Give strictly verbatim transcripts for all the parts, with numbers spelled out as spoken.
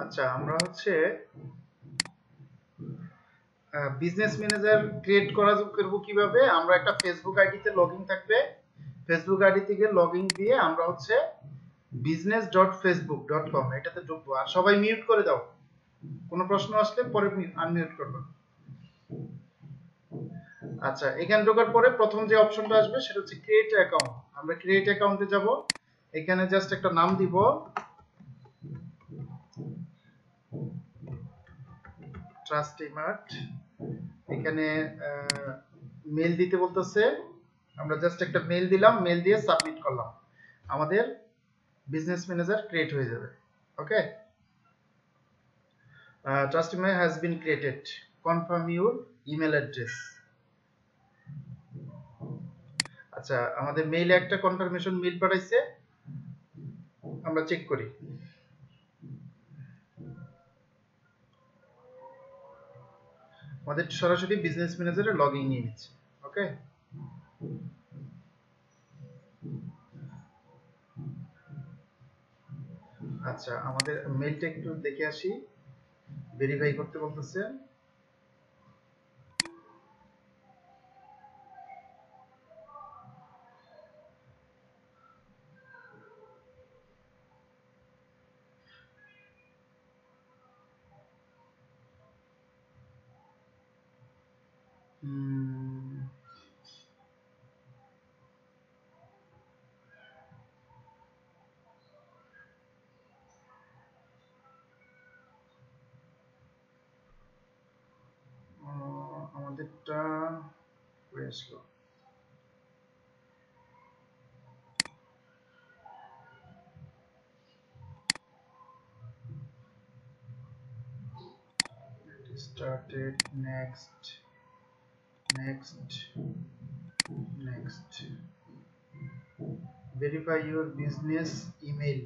আচ্ছা আমরা হচ্ছে বিজনেস ম্যানেজার ক্রিয়েট করা করব কিভাবে আমরা একটা ফেসবুক আইডিতে লগইন থাকবে ফেসবুক আইডি থেকে লগইন দিয়ে আমরা হচ্ছে business dot Facebook dot com এটাতে ঢুকবো আর সবাই মিউট করে দাও কোনো প্রশ্ন আসলে পরে আনমিউট করবে আচ্ছা এখানে ঢোকার পরে প্রথম যে অপশনটা আসবে সেটা হচ্ছে ক্রিয়েট অ্যাকাউন্ট আমরা ক্রিয়েট অ্যাকাউন্টে যাব এখানে জাস্ট একটা নাম দিব ট্রাস্টিমার্ট এখানে মেল দিতে বলতেছে আমরা জাস্ট একটা মেল দিলাম মেল দিয়ে সাবমিট করলাম আমাদের বিজনেস ম্যানেজার ক্রিয়েট হয়ে যাবে okay Trustymart has been created confirm your email address আচ্ছা আমাদের মেইলে একটা কনফার্মেশন মেল পাঠাইছে আমরা চেক করি আমাদের সরাসরি বিজনেস ম্যানেজারে লগইন নিয়ে নিচ্ছে ওকে আচ্ছা আমাদের মেইলটা একটু দেখে আসি ভেরিফাই করতে বলতেছে আমাদেরটা হয়ে আসলো started next next next verify your business email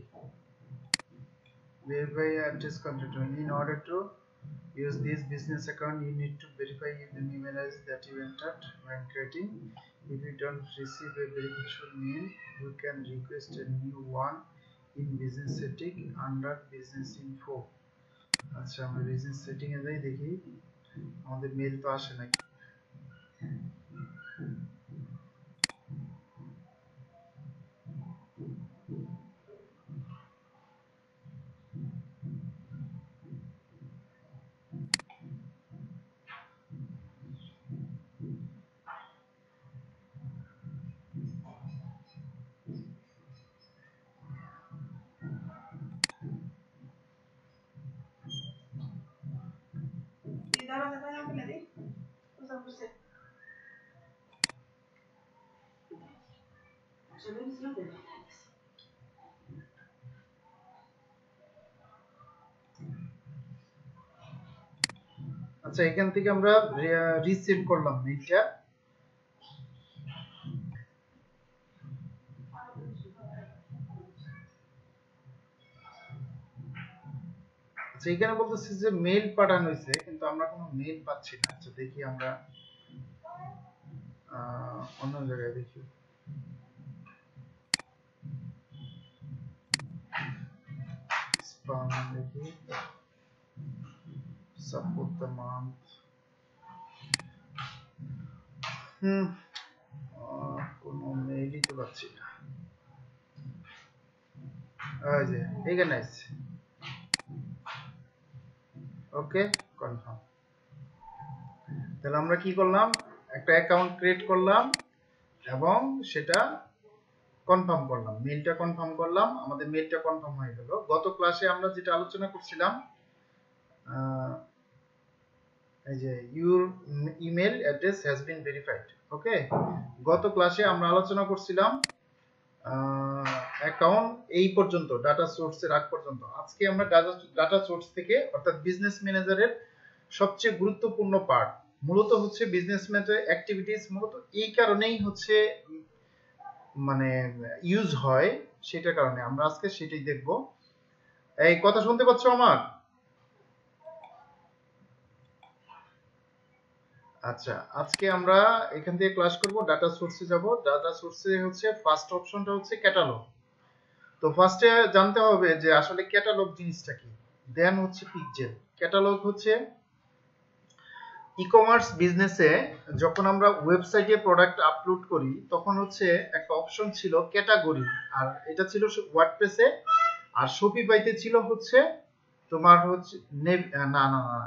verify address contact in order to use this business account you need to verify the email address that you entered when creating if you don't receive a verification mail you can request a new one in business setting under business info আচ্ছা আমরা business setting এ যাই দেখি আমাদের mail তো আসে নাকি আচ্ছা এখান থেকে আমরা রিসিভ করলাম মেইলটা আচ্ছা এখানে বলতেছে যে মেইল পাঠানো হয়েছে কিন্তু আমরা কোনো মেইল পাচ্ছি না আচ্ছা দেখি আমরা অন্য জায়গায় দেখি স্প্যাম দেখি সাপোর্ট দ্য মান্থ হুম কোনো মেইলই তো পাচ্ছি না এই যে এখানে আছে ওকে কনফার্ম তাহলে আমরা কি করলাম একটা অ্যাকাউন্ট ক্রিয়েট করলাম এবং সেটা কনফার্ম করলাম মেইলটা কনফার্ম করলাম আমাদের মেইলটা কনফার্ম হয়ে গেল গত ক্লাসে আমরা যেটা আলোচনা করছিলাম এই যে your email address has been verified okay গত ক্লাসে আমরা আলোচনা করছিলাম অ্যাকাউন্ট এই পর্যন্ত ডাটা সোর্সের আগ পর্যন্ত আজকে আমরা ডাটা সোর্স থেকে অর্থাৎ বিজনেস ম্যানেজারের সবচেয়ে গুরুত্বপূর্ণ পার্ট মূলত হচ্ছে বিজনেস ম্যানেজার অ্যাক্টিভিটিস মূলত এই কারণেই হচ্ছে মানে ইউজ হয় সেটার কারণে আমরা আজকে সেটাই দেখব এই কথা শুনতে পাচ্ছ আমার আচ্ছা আজকে আমরা এখান থেকে ক্লাস করব ডাটা সোর্সে যাব ডাটা সোর্সে হচ্ছে ফার্স্ট অপশনটা হচ্ছে ক্যাটালগ তো ফার্স্টে জানতে হবে যে আসলে ক্যাটালগ জিনিসটা কি দেন হচ্ছে পিক্সেল। ক্যাটালগ হচ্ছে ই কমার্স বিজনেসে যখন আমরা ওয়েবসাইটে প্রোডাক্ট আপলোড করি তখন হচ্ছে একটা অপশন ছিল ক্যাটাগরি, আর এটা ছিল ওয়ার্ডপ্রেসে, আর শপিফাইতে ছিল হচ্ছে তোমার হচ্ছে না না না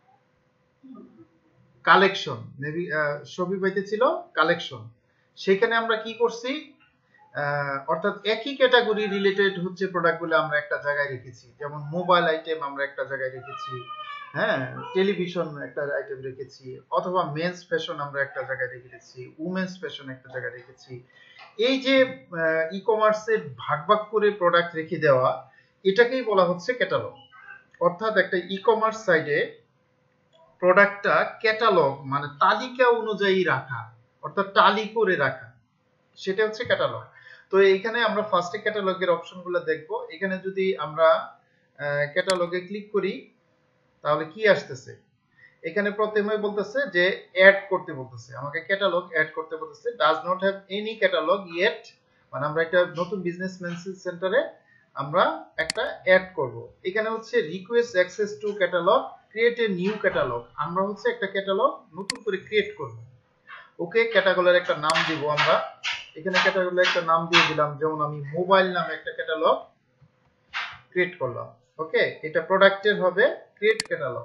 কালেকশন। শপিফাইতে ছিল কালেকশন। সেখানে আমরা কি করছি, অর্থাৎ একই ক্যাটাগরি রিলেটেড হচ্ছে প্রোডাক্টগুলো আমরা একটা জায়গায় রেখেছি, যেমন মোবাইল আইটেম আমরা একটা জায়গায় রেখেছি, হ্যাঁ, টেলিভিশন একটা আইটেম রেখেছি, অথবা মেন্স ফ্যাশন আমরা একটা জায়গায় রেখেছি, উমেন্স ফ্যাশন একটা জায়গায় রেখেছি। এই যে ই কমার্সে ভাগ ভাগ করে প্রোডাক্ট রেখে দেওয়া, এটাকেই বলা হচ্ছে ক্যাটালগ। অর্থাৎ একটা ই কমার্স সাইটে প্রোডাক্টটা ক্যাটালগ মানে তালিকা অনুযায়ী রাখা, অর্থাৎ টালি করে রাখা, সেটা হচ্ছে ক্যাটালগ। তো এইখানে আমরা ফার্স্টে ক্যাটালগের অপশনগুলো দেখব। এখানে যদি আমরা ক্যাটালগে ক্লিক করি তাহলে কি আসতেছে, এখানে প্রথমে বলতেছে যে অ্যাড করতে বলতেছে, আমাকে ক্যাটালগ অ্যাড করতে বলতেছে। Does not have any catalogue yet, মানে আমরা একটা নতুন বিজনেস মেসেজ সেন্টারে আমরা একটা অ্যাড করব। এখানে হচ্ছে request access to catalogue, create a new catalogue, আমরা হচ্ছে একটা ক্যাটালগ নতুন করে ক্রিয়েট করব। ওকে, ক্যাটাগরির একটা নাম দিব আমরা। এখানে ক্যাটাগরির একটা নাম দিয়ে দিলাম, যেমন আমি মোবাইল নামে একটা ক্যাটালগ ক্রিয়েট করলাম। ওকে, এটা প্রোডাক্টের হবে ক্রিয়েট ক্যাটালগ।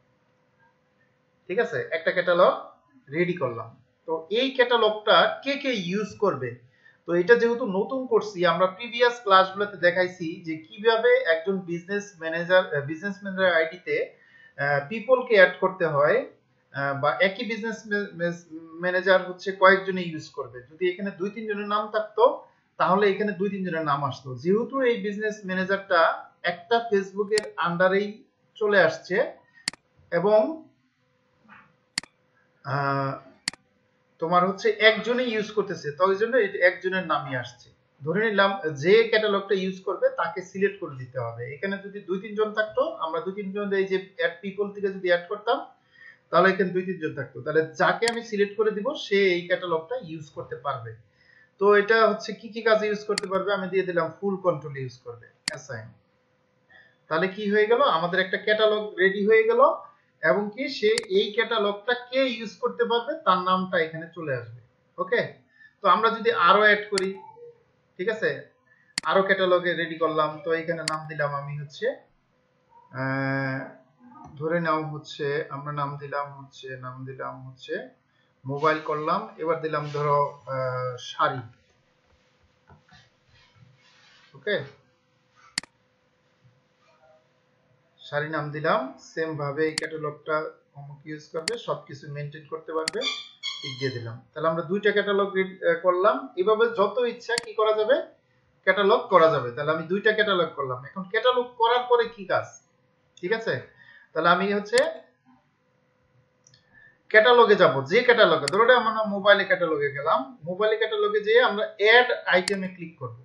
ঠিক আছে, একটা ক্যাটালগ রেডি করলাম। তো এই ক্যাটালগটা কে কে ইউজ করবে, তো এটা যেহেতু নতুন করছি, আমরা প্রিভিয়াস ক্লাসগুলোতে দেখাইছি যে কিভাবে একজন বিজনেস ম্যানেজার বিজনেস ম্যানেজার আইডিতে পিপলকে অ্যাড করতে হয়, বা একই বিজনেস ম্যানেজার হচ্ছে কয়েকজনে ইউজ করবে। যদি এখানে দুই তিন জনের নাম থাকতো তাহলে এখানে দুই তিন জনের নাম আসতো। যেহেতু এই বিজনেস ম্যানেজারটা একটা ফেসবুকের আন্ডারেই চলে আসছে এবং তোমার হচ্ছে একজনই ইউজ করতেছে, তো ওই জন্য একজনের নামই আসছে। ধরে নিলাম যে ক্যাটালগটা ইউজ করবে তাকে সিলেক্ট করে দিতে হবে। এখানে যদি দুই তিনজন থাকতো, আমরা দুই তিনজন এই যে অ্যাড পিপল থেকে যদি অ্যাড করতাম তাহলে এখানে দুই তিনজন থাকতো, তাহলে যাকে আমি সিলেক্ট করে দিব সে এই ক্যাটালগটা ইউজ করতে পারবে। তো এটা হচ্ছে কি কি কাজে ইউজ করতে পারবে, আমি দিয়ে দিলাম ফুল কন্ট্রোল ইউজ করবে, অ্যাসাইন। তাহলে কি হয়ে গেল, আমাদের একটা ক্যাটালগ রেডি হয়ে গেল, এবং কি সে এই ক্যাটালগটা কে ইউজ করতে পারবে তার নামটা এখানে চলে আসবে। ওকে, তো আমরা যদি আরো অ্যাড করি, ঠিক আছে, আরো ক্যাটালগে রেডি করলাম, তো এখানে নাম দিলাম আমি হচ্ছে ধরে নাও হচ্ছে আমরা নাম দিলাম হচ্ছে নাম দিলাম হচ্ছে মোবাইল করলাম, এবার দিলাম ধরো শাড়ি। ওকে, শাড়ি নাম দিলাম। সেম ভাবে এই ক্যাটালগটা অমুক ইউজ করবে, সবকিছু মেনটেন করতে পারবে, টিক দিয়ে দিলাম। তাহলে আমরা দুইটা ক্যাটালগ করলাম। এভাবে যত ইচ্ছা কি করা যাবে, ক্যাটালগ করা যাবে। তাহলে আমি দুইটা ক্যাটালগ করলাম। এখন ক্যাটালগ করার পরে কি কাজ, ঠিক আছে, তাহলে আমি হচ্ছে ক্যাটালগে যাব। যে ক্যাটালগে ধরো আমরা মোবাইলে ক্যাটালগে গেলাম, মোবাইলে ক্যাটালগে যেয়ে আমরা অ্যাড আইটেমে ক্লিক করব।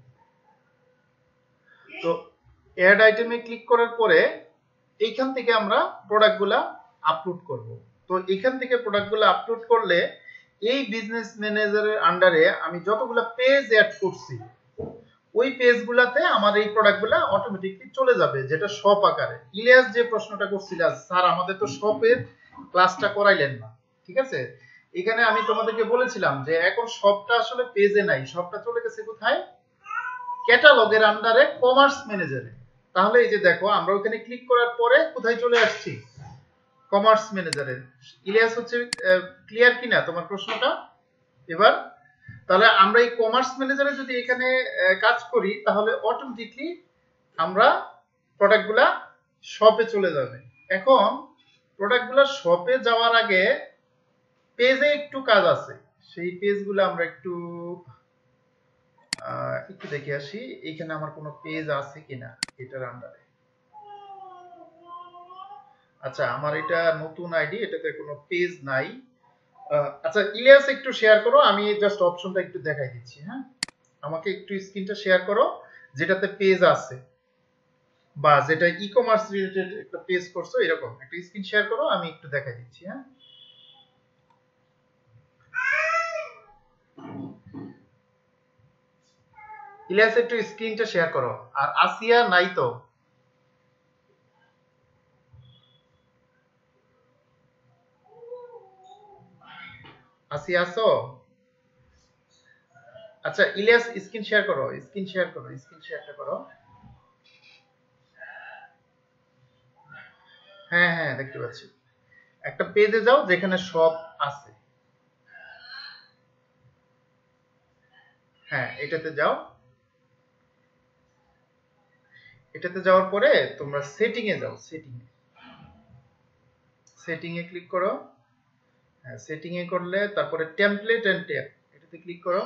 তো অ্যাড আইটেমে ক্লিক করার পরে এইখান থেকে আমরা প্রোডাক্টগুলা আপলোড করব। তো এখান থেকে প্রোডাক্টগুলো আপলোড করলে এই বিজনেস ম্যানেজারের আন্ডারে আমি যতগুলা পেজ অ্যাড করছি ওই পেজগুলাতে আমার এই প্রোডাক্টগুলো অটোমেটিকলি চলে যাবে, যেটা শপ আকারে। ইলিয়াস যে প্রশ্নটা করছিল, স্যার আমাদের তো শপের ক্লাসটা করাইলেন না, ঠিক আছে, এখানে আমি তোমাদেরকে বলেছিলাম যে এখন শপটা আসলে পেজে নাই, শপটা চলে গেছে কোথায়, ক্যাটালগের আন্ডারে কমার্স ম্যানেজারে। তাহলে এই যে দেখো আমরা ওখানে ক্লিক করার পরে কোথায় চলে আসছি, কমার্স ম্যানেজারে। ইলিয়াস হচ্ছে ক্লিয়ার কিনা তোমার প্রশ্নটা এবার? তাহলে আমরা এই কমার্স ম্যানেজারে যদি এখানে কাজ করি তাহলে অটোমেটিকলি আমরা প্রোডাক্টগুলা শপে চলে যাবে। এখন প্রোডাক্টগুলা শপে যাওয়ার আগে পেজে একটু কাজ আছে, সেই পেজগুলো আমরা একটু একটু দেখে আসি এখানে আমার কোনো পেজ আছে কিনা এটার আন্ডারে। আচ্ছা, আমার এটা নতুন আইডি, এটাতে কোনো পেজ নাই। আচ্ছা ইলিয়াস একটু শেয়ার করো, আমি জাস্ট অপশনটা একটু দেখাই দিচ্ছি। হ্যাঁ, আমাকে একটু স্ক্রিনটা শেয়ার করো যেটাতে পেজ আছে, বা যেটা ই কমার্স রিলেটেড একটা পেজ করছো, এরকম একটা স্ক্রিন শেয়ার করো, আমি একটু দেখাই দিচ্ছি। হ্যাঁ, ইলিয়াস একটু স্ক্রিনটা শেয়ার করো। আর আসিয়া নাই তো? আসি আসো? আচ্ছা ইলিয়াস স্ক্রিন শেয়ার করো, স্ক্রিন শেয়ার করো, স্ক্রিন শেয়ারটা করো। হ্যাঁ হ্যাঁ দেখতে পাচ্ছি। একটা পেজে যাও যেখানে সব আছে। হ্যাঁ এটাতে যাও, এটাতে যাওয়ার পরে তোমরা সেটিং এ যাও, সেটিং এ সেটিং এ ক্লিক করো। হ্যাঁ সেটিং এ করলে তারপরে টেমপ্লেট এন্ড ট্যাব এটাতে ক্লিক করো।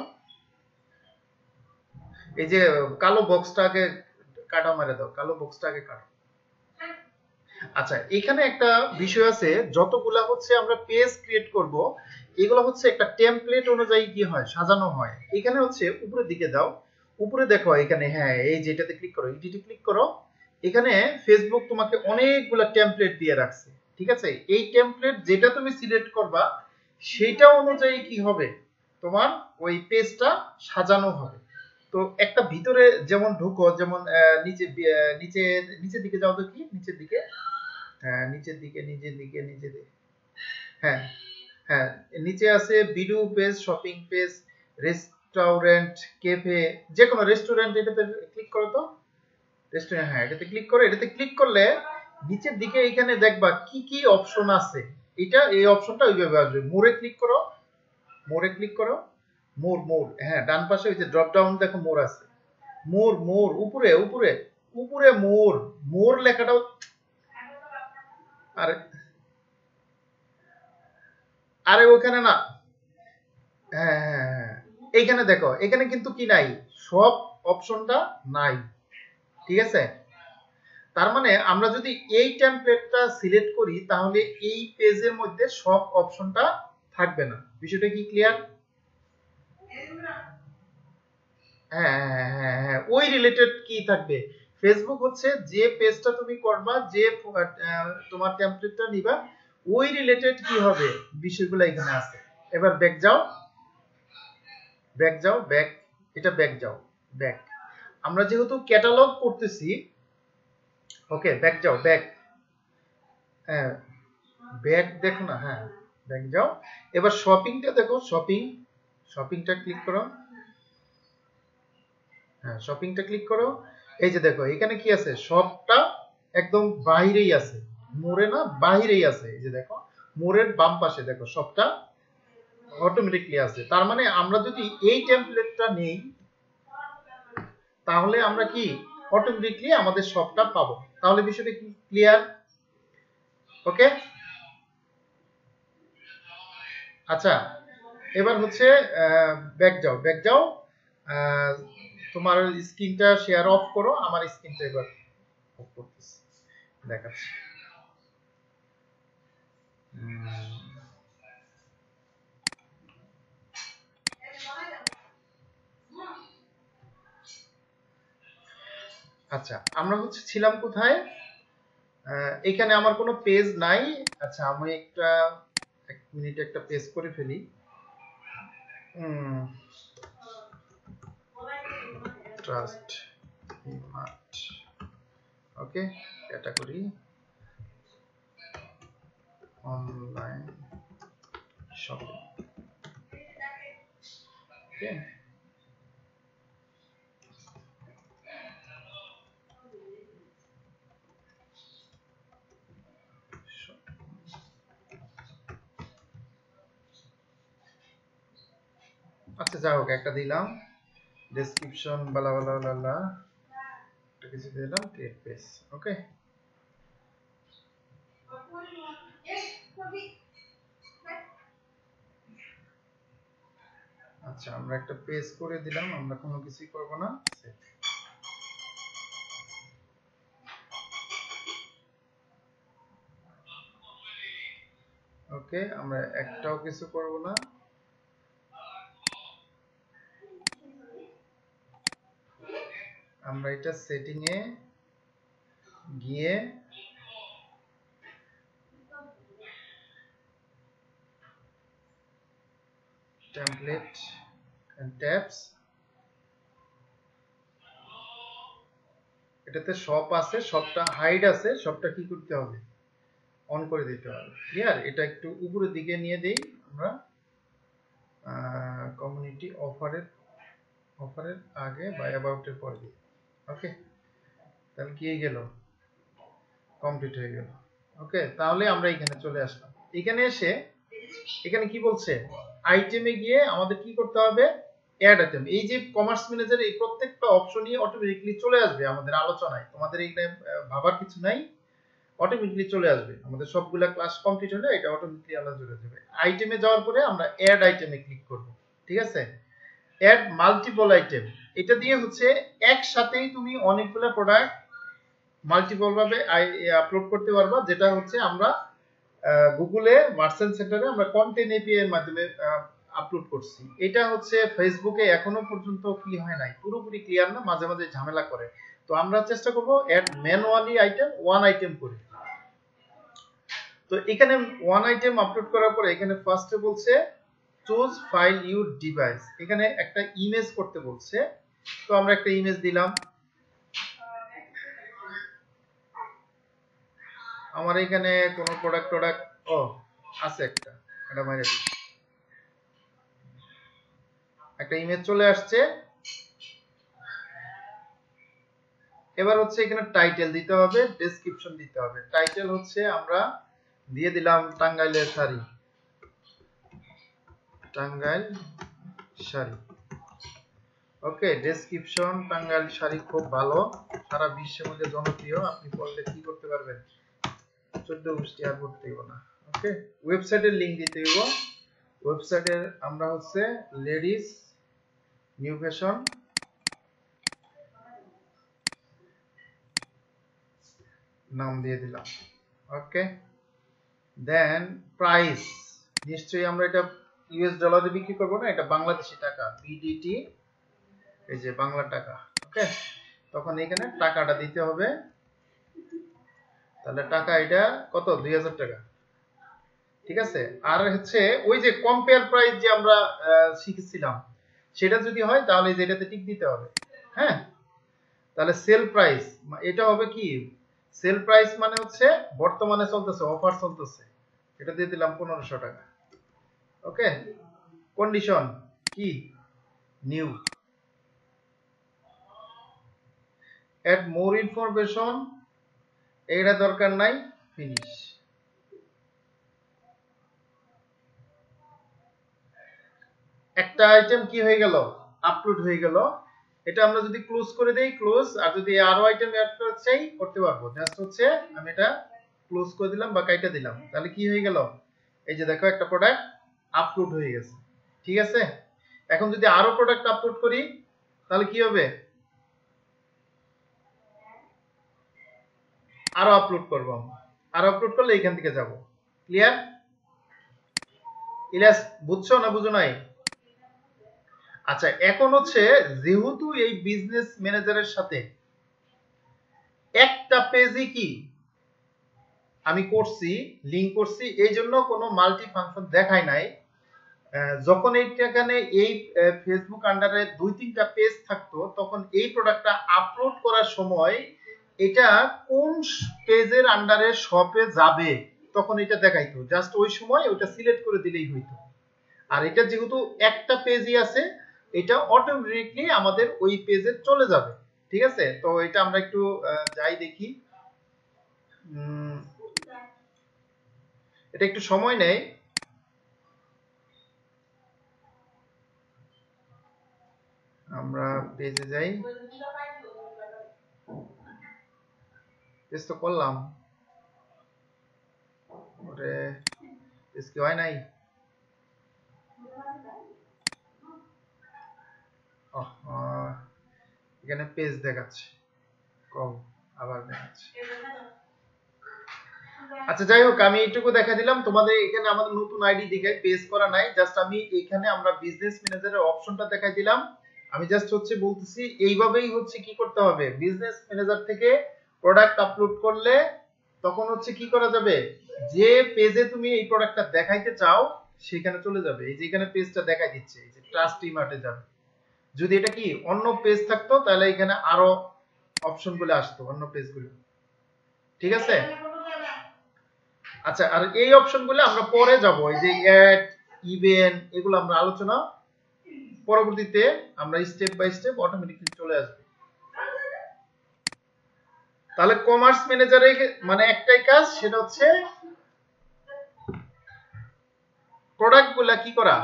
এই যে কালো বক্সটাকে কাটা মারে দাও, কালো বক্সটাকে কাটো। আচ্ছা এখানে একটা বিষয় আছে, যতগুলা হচ্ছে আমরা পেজ ক্রিয়েট করব এগুলো হচ্ছে একটা টেমপ্লেট অনুযায়ী কি হয় সাজানো হয়। এখানে হচ্ছে উপরের দিকে দাও, উপরে দেখো এখানে হ্যাঁ এই যেটাতে ক্লিক করো, এটিতে ক্লিক করো। এখানে ফেসবুক তোমাকে অনেকগুলা টেমপ্লেট দিয়ে রাখছে, ঠিক আছে? এই টেমপ্লেট যেটা তুমি সিলেক্ট করবা সেটা অনুযায়ী কি হবে তোমার ওই পেজটা সাজানো হবে। তো একটা ভিতরে যেমন ঢুকো, যেমন নিচে নিচে নিচের দিকে যাও তো, কি নিচের দিকে, হ্যাঁ নিচের দিকে নিচের দিকে নিচের দিকে হ্যাঁ হ্যাঁ নিচে আছে video page, shopping page, restaurant, cafe, যে কোনো রেস্টুরেন্ট এটাতে ক্লিক করো তো। রেস্টুরেন্ট হ্যাঁ এটাতে ক্লিক করো। এটাতে ক্লিক করলে নিচের দিকে এখানে দেখবা কি কি অপশন আছে। এটা এই অপশনটা ওইভাবে আসবে। মোরে ক্লিক করো, মোরে ক্লিক করো, মোর মোর হ্যাঁ ডান পাশে ওই যে ড্রপ ডাউন দেখো মোর আছে, মোর মোর উপরে উপরে উপরে মোর মোর লেখাটাও। আরে আরে ওখানে না, হ্যাঁ হ্যাঁ হ্যাঁ এইখানে দেখো, এখানে কিন্তু কি নাই, সব অপশনটা নাই, ঠিক আছে? তার মানে আমরা যদি এই টেমপ্লেটটা সিলেক্ট করি তাহলে এই পেজের মধ্যে সব অপশনটা থাকবে না। বিষয়টা কি ক্লিয়ার? হ্যাঁ হ্যাঁ হ্যাঁ হ্যাঁ ওই রিলেটেড কি থাকবে, ফেসবুক হচ্ছে যে পেজটা তুমি করবা, যে তোমার টেমপ্লেটটা নিবা ওই রিলেটেড কি হবে বিষয়গুলো এখানে আছে। এবার ব্যাক যাও, ব্যাক যাও ব্যাক, এটা ব্যাক যাও ব্যাক। আমরা যেহেতু ক্যাটালগ করতেছি, ওকে ব্যাক যাও ব্যাক, হ্যাঁ ব্যাক দেখো না, হ্যাঁ ব্যাক যাও। এবার শপিংটা দেখো, শপিং, শপিংটা ক্লিক করো, হ্যাঁ শপিংটা ক্লিক করো। এই যে দেখো এখানে কি আছে, সবটা একদম বাহিরেই আছে, মোড়ে না বাহিরেই আছে। এই যে দেখো মোড়ের বাম পাশে দেখো সবটা অটোমেটিকলি আছে। তার মানে আমরা যদি এই টেমপ্লেটটা নেই তাহলে আমরা কি অটোমেটিকলি আমাদের সবটা পাবো। তাহলে বিষয়টা কি ক্লিয়ার? ওকে আচ্ছা এবার হচ্ছে ব্যাক যাও, ব্যাক যাও, তোমার স্ক্রিনটা শেয়ার অফ করো, আমার স্ক্রিনটা এবার অফ করতেছি, দেখাচ্ছি। আচ্ছা আমরা হচ্ছে ছিলাম কোথায়, এখানে আমার কোনো পেজ নাই। আচ্ছা আমি একটা এক মিনিট একটা পেজ করে ফেলি। Trust Mart, okay category online shopping, okay আচ্ছা যাই হোক একটা দিলাম ডেসক্রিপশন বালা বালা বালা একটা কিছু দিলাম, ক্রিয়েট পেজ, ওকে। আচ্ছা আমরা একটা পেজ করে দিলাম, আমরা কোনো কিছুই করব না। ওকে আমরা একটাও কিছু করব না। আমরা এটা সেটিং এ গিয়ে টেমপ্লেট এন্ড ট্যাবস, এটাতে সব আছে, সবটা হাইড আছে, সবটা কি করতে হবে অন করে দিতে হবে। ক্লিয়ার? এটা একটু উপরের দিকে নিয়ে দেই আমরা, কমিউনিটি অফারের অফারের আগে বা অ্যাবাউটের পরে দিই। ওকে, তাহলে কি হয়ে গেল, কমপ্লিট হয়ে গেল। ওকে, তাহলে আমরা এখানে চলে আসলাম। এখানে এসে এখানে কি বলছে, আইটেমে গিয়ে আমাদের কি করতে হবে, অ্যাড আইটেম। এই যে কমার্স ম্যানেজার এই প্রত্যেকটা অপশনই অটোমেটিক্যালি চলে আসবে আমাদের আলোচনায়, তোমাদের এখানে ভাবার কিছু নাই, অটোমেটিক্যালি চলে আসবে। আমাদের সবগুলা ক্লাস কমপ্লিট হলে এটা অটোমেটিক্যালি আলাদা চলে যাবে। আইটেমে যাওয়ার পরে আমরা অ্যাড আইটেমে ক্লিক করব। ঠিক আছে, অ্যাড মাল্টিপল আইটেম, এটা দিয়ে হচ্ছে একসাথেই তুমি অনেকগুলো প্রোডাক্ট মাল্টিপল ভাবে আপলোড করতে পারবা, যেটা হচ্ছে আমরা গুগলে মার্চেন্ট সেন্টারে আমরা কন্টেন্ট এপিআই এর মাধ্যমে আপলোড করছি। এটা হচ্ছে ফেসবুকে এখনো পর্যন্ত কি হয় নাই, পুরোপুরি ক্লিয়ার না, মাঝে মাঝে ঝামেলা করে। তো আমরা চেষ্টা করব add manually item one item করে। তো এখানে ওয়ান আইটেম আপলোড করার পরে এখানে ফার্স্টে বলছে চুজ ফাইল ইউর ডিভাইস, এখানে একটা ইমেজ করতে বলছে। তো আমরা একটা ইমেজ দিলাম। আমার এখানে কোন প্রোডাক্ট প্রোডাক্ট ও আছে, একটা এটা মাইরে দিই, একটা ইমেজ চলে আসছে। এবার হচ্ছে এখানে টাইটেল দিতে হবে, ডেসক্রিপশন দিতে হবে। টাইটেল হচ্ছে আমরা দিয়ে দিলাম টাঙ্গাইলের শাড়ি, টাঙ্গাইল শাড়ি। ওকে, ডেসক্রিপশন টাঙ্গাইল শাড়ি খুব ভালো, সারা বিশ্বের মধ্যে জনপ্রিয়। আপনি পড়লে কি করতে পারবেন, চোদ্দ গোষ্ঠী আর পড়তে হইব না। ওকে, ওয়েবসাইটের লিংক দিতে হইব। ওয়েবসাইটের আমরা হচ্ছে লেডিস নিউ ফ্যাশন নাম দিয়ে দিলাম। ওকে, দেন প্রাইস, নিশ্চয়ই আমরা এটা ইউএস ডলারে বিক্রি করব না, এটা বাংলাদেশি টাকা, বিডিটি, এই যে বাংলা টাকা। ওকে, তখন এখানে টাকাটা দিতে হবে। তাহলে টাকা এটা কত, দুই হাজার টাকা। ঠিক আছে, আর হচ্ছে ওই যে কম্পেয়ার প্রাইস যে আমরা শিখেছিলাম, সেটা যদি হয় তাহলে যেটাতে টিক দিতে হবে। হ্যাঁ, তাহলে সেল প্রাইস, এটা হবে কি, সেল প্রাইস মানে হচ্ছে বর্তমানে চলতেছে, অফার চলতেছে, এটা দিয়ে দিলাম পনেরোশো টাকা। ওকে, কন্ডিশন কি, নিউ। অ্যাড মোর ইনফরমেশন, এটা দরকার নাই, ফিনিশ। একটা আইটেম কি হয়ে গেল, আপলোড হয়ে গেল। এটা আমরা যদি ক্লোজ করে দেই, ক্লোজ। আর যদি আরো আইটেম অ্যাড করতে চাই করতে পারবো, জাস্ট হচ্ছে আমি এটা ক্লোজ করে দিলাম বা কাইটা দিলাম। তাহলে কি হয়ে গেল, এই যে দেখো একটা প্রোডাক্ট আপলোড হয়ে গেছে। ঠিক আছে, এখন যদি আরো প্রোডাক্ট আপলোড করি তাহলে কি হবে, আরো আপলোড করব আমরা, আরো আপলোড করলে এখান থেকে যাব। ক্লিয়ার ইলিয়াস, বুঝছো না বুঝো নাই? আচ্ছা, এখন হচ্ছে যেহেতু এই বিজনেস ম্যানেজারের সাথে একটা পেজে কি আমি করছি, লিংক করছি, এই জন্য কোনো মাল্টি ফাংশন দেখায় নাই। যখন এইখানে এই ফেসবুক আন্ডারে দুই তিনটা পেজ থাকতো, তখন এই প্রোডাক্টটা আপলোড করার সময় এটা কোন পেজের আন্ডারে শপে যাবে তখন এটা দেখাইতো। জাস্ট ওই সময় ওটা সিলেক্ট করে দিলেই হইতো। আর এটা যেহেতু একটা পেজই আছে, এটা অটোমেটিকলি আমাদের ওই পেজে চলে যাবে। ঠিক আছে, তো এটা আমরা একটু যাই দেখি, এটা একটু সময় নেয়। আমরা পেজে যাই, পেজ তো করলাম, ওরে পেজ কি হয় নাই, এখানে পেজ দেখাচ্ছে, কম আবার দেখাচ্ছে। আচ্ছা, যাই হোক, আমি এইটুকু দেখা দিলাম তোমাদের। এখানে আমাদের নতুন আইডি দেখায়, পেজ করা নাই, জাস্ট আমি এখানে আমরা বিজনেস ম্যানেজারের অপশনটা দেখাই দিলাম। আমি জাস্ট হচ্ছে বলতেছি এইভাবেই হচ্ছে কি করতে হবে, বিজনেস ম্যানেজার থেকে প্রোডাক্ট আপলোড করলে তখন হচ্ছে কি করা যাবে, যে পেজে তুমি এই প্রোডাক্টটা দেখাইতে চাও সেখানে চলে যাবে। এই যে এখানে পেজটা দেখাই দিচ্ছে, এই যে ট্রাস্ট ইমার্টে যাবে। যদি এটা কি অন্য পেজ থাকতো তাহলে এখানে আরো অপশনগুলো আসতো, অন্য পেজগুলো। ঠিক আছে, আচ্ছা, আর এই অপশনগুলো আমরা পরে যাব। এই যে অ্যাড ইভেন্ট, এগুলো আমরা আলোচনা পরবর্তীতে আমরা স্টেপ বাই স্টেপ অটোমেটিক্যালি চলে আসবে। তাহলে কমার্স ম্যানেজারের মানে একটাই কাজ, সেটা হচ্ছে প্রোডাক্টগুলা কি করা,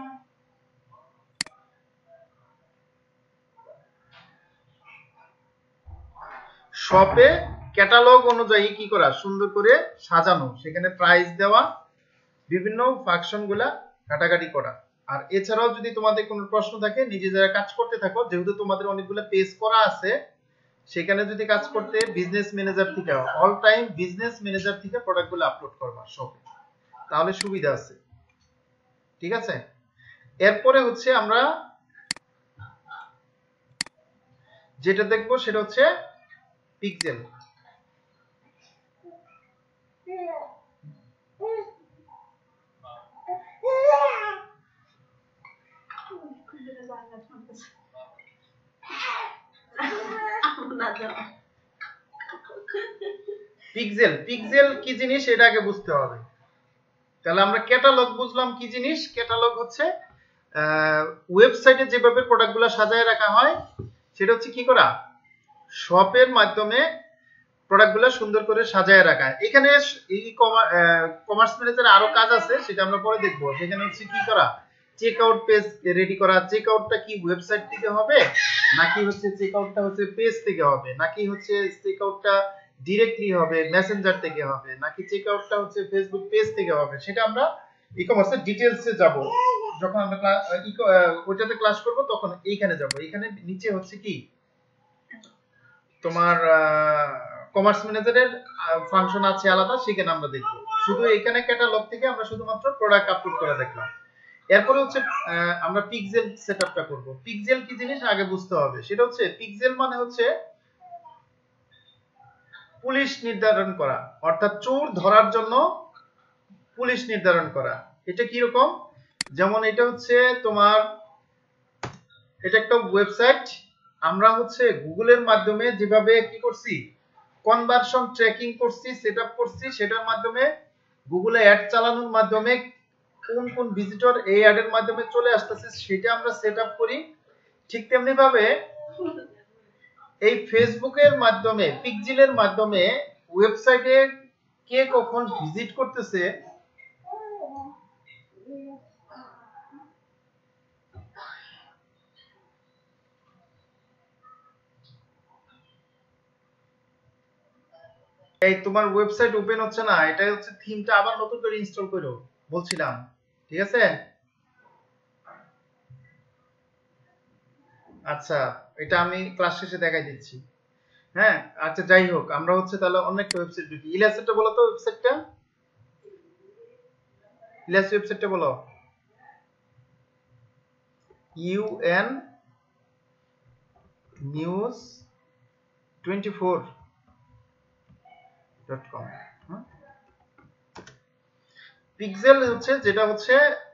শপে ক্যাটালগ অনুযায়ী কি করা, সুন্দর করে সাজানো, সেখানে প্রাইস দেওয়া, বিভিন্ন ফাংশনগুলা কাটাকাটি করা। আর এছাড়াও যদি তোমাদের কোনো প্রশ্ন থাকে, নিজে যারা কাজ করতে থাকো, যেহেতু তোমাদের অনেকগুলো পেজ করা আছে, সেখানে যদি কাজ করতে বিজনেস ম্যানেজার থেকে অল টাইম বিজনেস ম্যানেজার থেকে প্রোডাক্টগুলো আপলোড করবা শপে, তাহলে সুবিধা আছে। ঠিক আছে, এরপরে হচ্ছে আমরা যেটা দেখবো সেটা হচ্ছে পিক্সেল। পিক্সেল পিক্সেল কি জিনিস এটা আগে বুঝতে হবে। তাহলে আমরা ক্যাটালগ বুঝলাম কি জিনিস। ক্যাটালগ হচ্ছে ওয়েবসাইটে যেভাবে প্রোডাক্টগুলো সাজায় রাখা হয়, সেটা হচ্ছে কি করা, শপের মাধ্যমে প্রোডাক্টগুলো সুন্দর করে সাজায় রাখা। এখানে এই কমার্স ম্যানেজারে আরো কাজ আছে, সেটা আমরা পরে দেখবো। সেখানে হচ্ছে কি করা, চেক আউট পেজ রেডি করা। চেক আউটটা কি ওয়েবসাইট থেকে হবে, নাকি হচ্ছে চেক আউটটা হচ্ছে পেজ থেকে হবে, নাকি হচ্ছে চেক আউটটা ডিরেক্টলি হবে মেসেঞ্জার থেকে হবে, নাকি চেক আউটটা হচ্ছে ফেসবুক পেজ থেকে হবে, সেটা আমরা ই কমার্সের ডিটেইলসে যাব। যখন আমরা ওইটাতে ক্লাস করব তখন এইখানে যাব। এইখানে নিচে হচ্ছে কি তোমার কমার্স ম্যানেজারের ফাংশন আছে আলাদা, সেখানে আমরা দেখব। শুধু এখানে ক্যাটালগ থেকে আমরা শুধুমাত্র প্রোডাক্ট আপলোড করে দেখলাম। এরপরে হচ্ছে আমরা পিক্সেল সেটআপটা করব। পিক্সেল কি জিনিস আগে বুঝতে হবে। সেটা হচ্ছে পিক্সেল মানে হচ্ছে পুলিশ নির্ধারণ করা, অর্থাৎ চোর ধরার জন্য পুলিশ নির্ধারণ করা। এটা কি রকম, যেমন এটা হচ্ছে তোমার, এটা একটা ওয়েবসাইট। আমরা হচ্ছে গুগলের মাধ্যমে যেভাবে কি করছি, কনভার্সন ট্র্যাকিং করছি, সেটআপ করছি, সেটার মাধ্যমে গুগলে অ্যাড চালানোর মাধ্যমে কোন কোন ভিজিটর এই অ্যাডের মাধ্যমে চলে আসতেছে সেটা আমরা সেটআপ করি। ঠিক তেমনি ভাবে এই ফেসবুকের মাধ্যমে, পিক্সেলের মাধ্যমে ওয়েবসাইটে কে কখন ভিজিট করতেছে এই তোমার ওয়েবসাইট ওপেন হচ্ছে না, এটা হচ্ছে থিমটা আবার নতুন করে ইনস্টল করো বলছিলাম। ঠিক আছে, আচ্ছা এটা আমি ক্লাস শেষে দেখাই দিচ্ছি। হ্যাঁ আচ্ছা, যাই হোক, আমরা হচ্ছে তাহলে অন্য একটা ওয়েবসাইট ঢুকি। ইলিয়াসটা বলো তো, ওয়েবসাইটটা ইলিয়াস ওয়েবসাইটটা বলো। UN news twenty four dot com. Pixel হচ্ছে যেটা হচ্ছে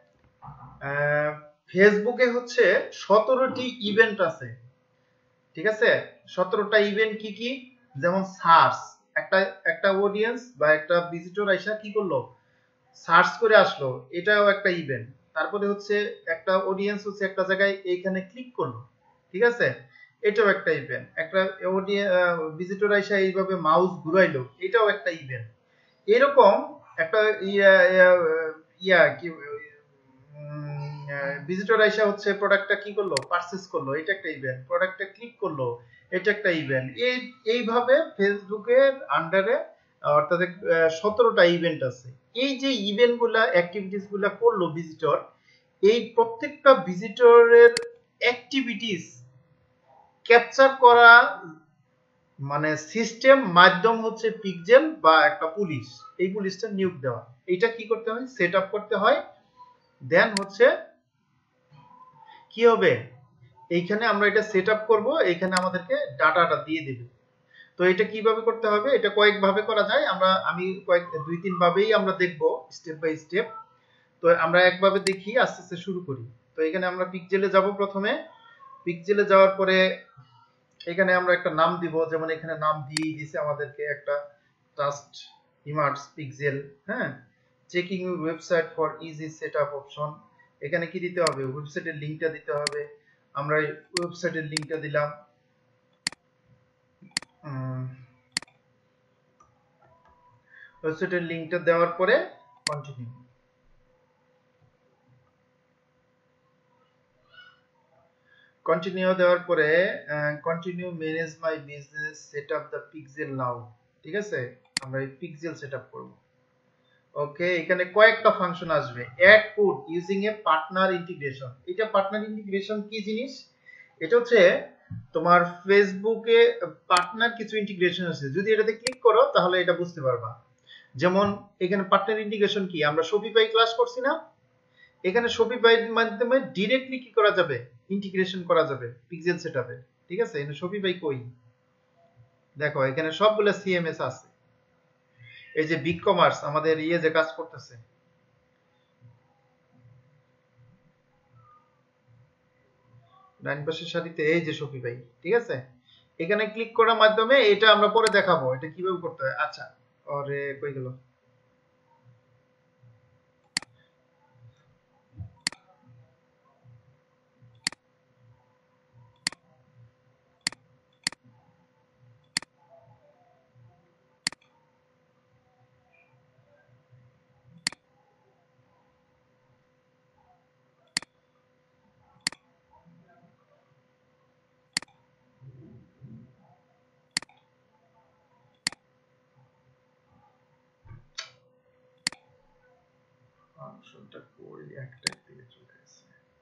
ফেসবুকে হচ্ছে সতেরোটি ইভেন্ট আছে। ঠিক আছে, সতেরোটা ইভেন্ট কি কি, যেমন সার্চ, একটা একটা অডিয়েন্স বা একটা ভিজিটর আইসা কি করলো, সার্চ করে আসলো, এটাও একটা ইভেন্ট। তারপরে হচ্ছে একটা অডিয়েন্স হচ্ছে একটা জায়গায় এইখানে ক্লিক করলো, ঠিক আছে, এটাও একটা ইভেন্ট। একটা ভিজিটর আইসা এইভাবে মাউস ঘুরাইলো, এটাও একটা ইভেন্ট। এরকম একটা ইয়া ইয়া কি ভিজিটর আইসা হচ্ছে প্রোডাক্টটা কি করলো, পারচেজ করলো, এটা একটা ইভেন্ট। প্রোডাক্টটা ক্লিক করলো, এটা একটা ইভেন্ট। এই এইভাবে ফেসবুকের আন্ডারে অর্থাৎ সতেরোটা ইভেন্ট আছে। এই যে ইভেন্ট গুলা, অ্যাক্টিভিটিস গুলা করলো ভিজিটর, এই প্রত্যেকটা ভিজিটরের অ্যাক্টিভিটিস ক্যাপচার করা মানে সিস্টেম মাধ্যম হচ্ছে পিক্সেল বা একটা পুলিশ। এই পুলিশটা নিয়োগ দেওয়া, এটা কি করতে হয়, সেট আপ করতে হয়। দেন হচ্ছে কি হবে, এইখানে আমরা এটা সেট আপ করবো, এইখানে আমাদেরকে ডাটাটা দিয়ে দেবে। তো এটা কিভাবে করতে হবে, এটা কয়েক ভাবে করা যায়। আমরা আমি কয়েক দুই তিন ভাবেই আমরা দেখব স্টেপ বাই স্টেপ। তো আমরা একভাবে দেখি, আস্তে আস্তে শুরু করি। তো এখানে আমরা পিক্সেলে যাব। প্রথমে পিক্সেলে যাওয়ার পরে এখানে আমরা একটা নাম দিব, যেমন এখানে নাম দিয়ে দিয়েছে আমাদেরকে একটা ট্রাস্ট ইমার্স পিক্সেল। হ্যাঁ, checking your website for easy setup option, এখানে কি দিতে হবে, ওয়েবসাইটের লিংকটা দিতে হবে। আমরা ওয়েবসাইটের লিংকটা দিলাম, ওয়েবসাইটের লিংকটা দেওয়ার পরে কন্টিনিউ। কন্টিনিউ দেওয়ার পরে continue manage my business setup the pixel now, ঠিক আছে, আমরা এই পিক্সেল সেটআপ করব। ওকে, এখানে কয়েকটা ফাংশন আসবে। Add code using a partner integration, এটা পার্টনার ইন্টিগ্রেশন কি জিনিস, এটা হচ্ছে তোমার ফেসবুকে পার্টনার কিছু ইন্টিগ্রেশন আছে, যদি এটাতে ক্লিক করো তাহলে এটা বুঝতে পারবা। যেমন এখানে পার্টনার ইন্টিগ্রেশন কি, আমরা শপিফাই ক্লাস করছি না, এখানে শপিফাইয়ের মাধ্যমে ডাইরেক্টলি কি করা যাবে, ইন্টিগ্রেশন করা যাবে পিক্সেল সেটআপে, ঠিক আছে। এখানে শপিফাই কই, দেখো এখানে সবগুলো সিএমএস আছে। এই যে বিগ কমার্স আমাদের ইয়ে যে কাজ করতেছে, ডান পাশের সারিতে এই যে শপিফাই, ঠিক আছে। এখানে ক্লিক করার মাধ্যমে এটা আমরা পরে দেখাবো এটা কিভাবে করতে হয়। আচ্ছা, আরে কই গেল, ফাংশনটা কই, একটা দিকে চলে গেছে।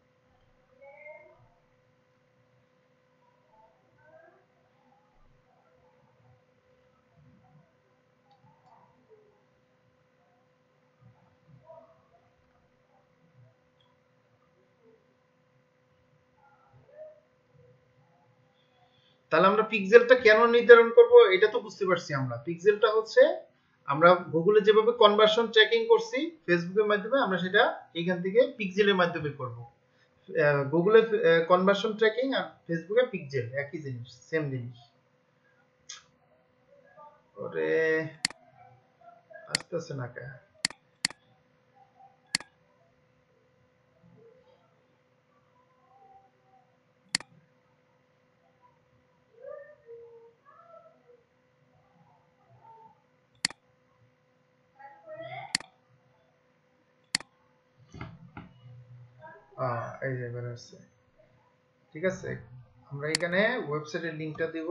তাহলে আমরা পিক্সেলটা কেন নির্ধারণ করব, এটা তো বুঝতে পারছি। আমরা পিক্সেলটা হচ্ছে আমরা গুগলে যেভাবে কনভার্সন ট্র্যাকিং করছি ফেসবুকের মাধ্যমে, আমরা সেটা এখান থেকে পিক্সেলের মাধ্যমে করব। গুগলে কনভার্সন ট্র্যাকিং আর ফেসবুকে পিক্সেল একই জিনিস, সেম জিনিস। ওরে আসতেছে না কে, এই যে বের হচ্ছে, ঠিক আছে। আমরা এখানে ওয়েবসাইটের লিংকটা দিব,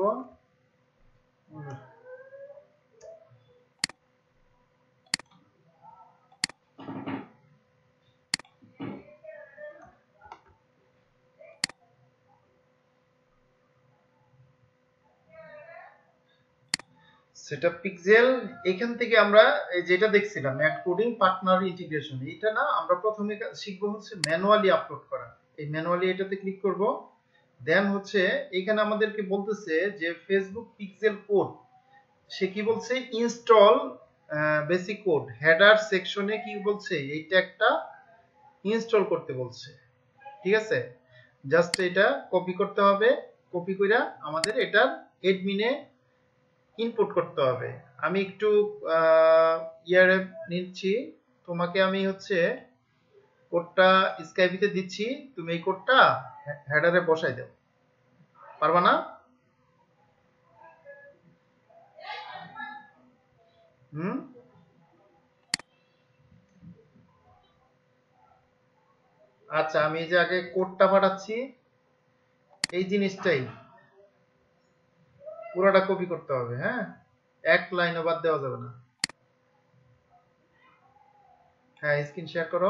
সেটআপ পিক্সেল। এখান থেকে আমরা যেটা দেখছিলাম অ্যাড কোডিং পার্টনার ইন্টিগ্রেশন, এটা না আমরা প্রথমে শিখবো হচ্ছে ম্যানুয়ালি আপলোড করা। এই ম্যানুয়ালি এটাতে ক্লিক করব, দেন হচ্ছে এখানে আমাদেরকে বলতেছে যে ফেসবুক পিক্সেল কোড, সে কি বলছে, ইনস্টল বেসিক কোড, হেডার সেকশনে কি বলছে, এই ট্যাগটা ইনস্টল করতে বলছে, ঠিক আছে। জাস্ট এটা কপি করতে হবে, কপি কইরা আমাদের এটার এডমিনে ইনপুট করতে হবে। আমি একটু ইয়ারে নিচ্ছি, তোমাকে আমি হচ্ছে কোডটা স্কাইপিতে দিচ্ছি, তুমি এই কোডটা হেডারে বসাই দাও, পারবা না? হুম, আচ্ছা, আমি এই যে আগে কোডটা পাঠাচ্ছি, এই জিনিসটাই পুরোটা কপি করতে হবে, হ্যাঁ, এক লাইনও বাদ দেওয়া যাবে না। হ্যাঁ, স্ক্রিন শেয়ার করো।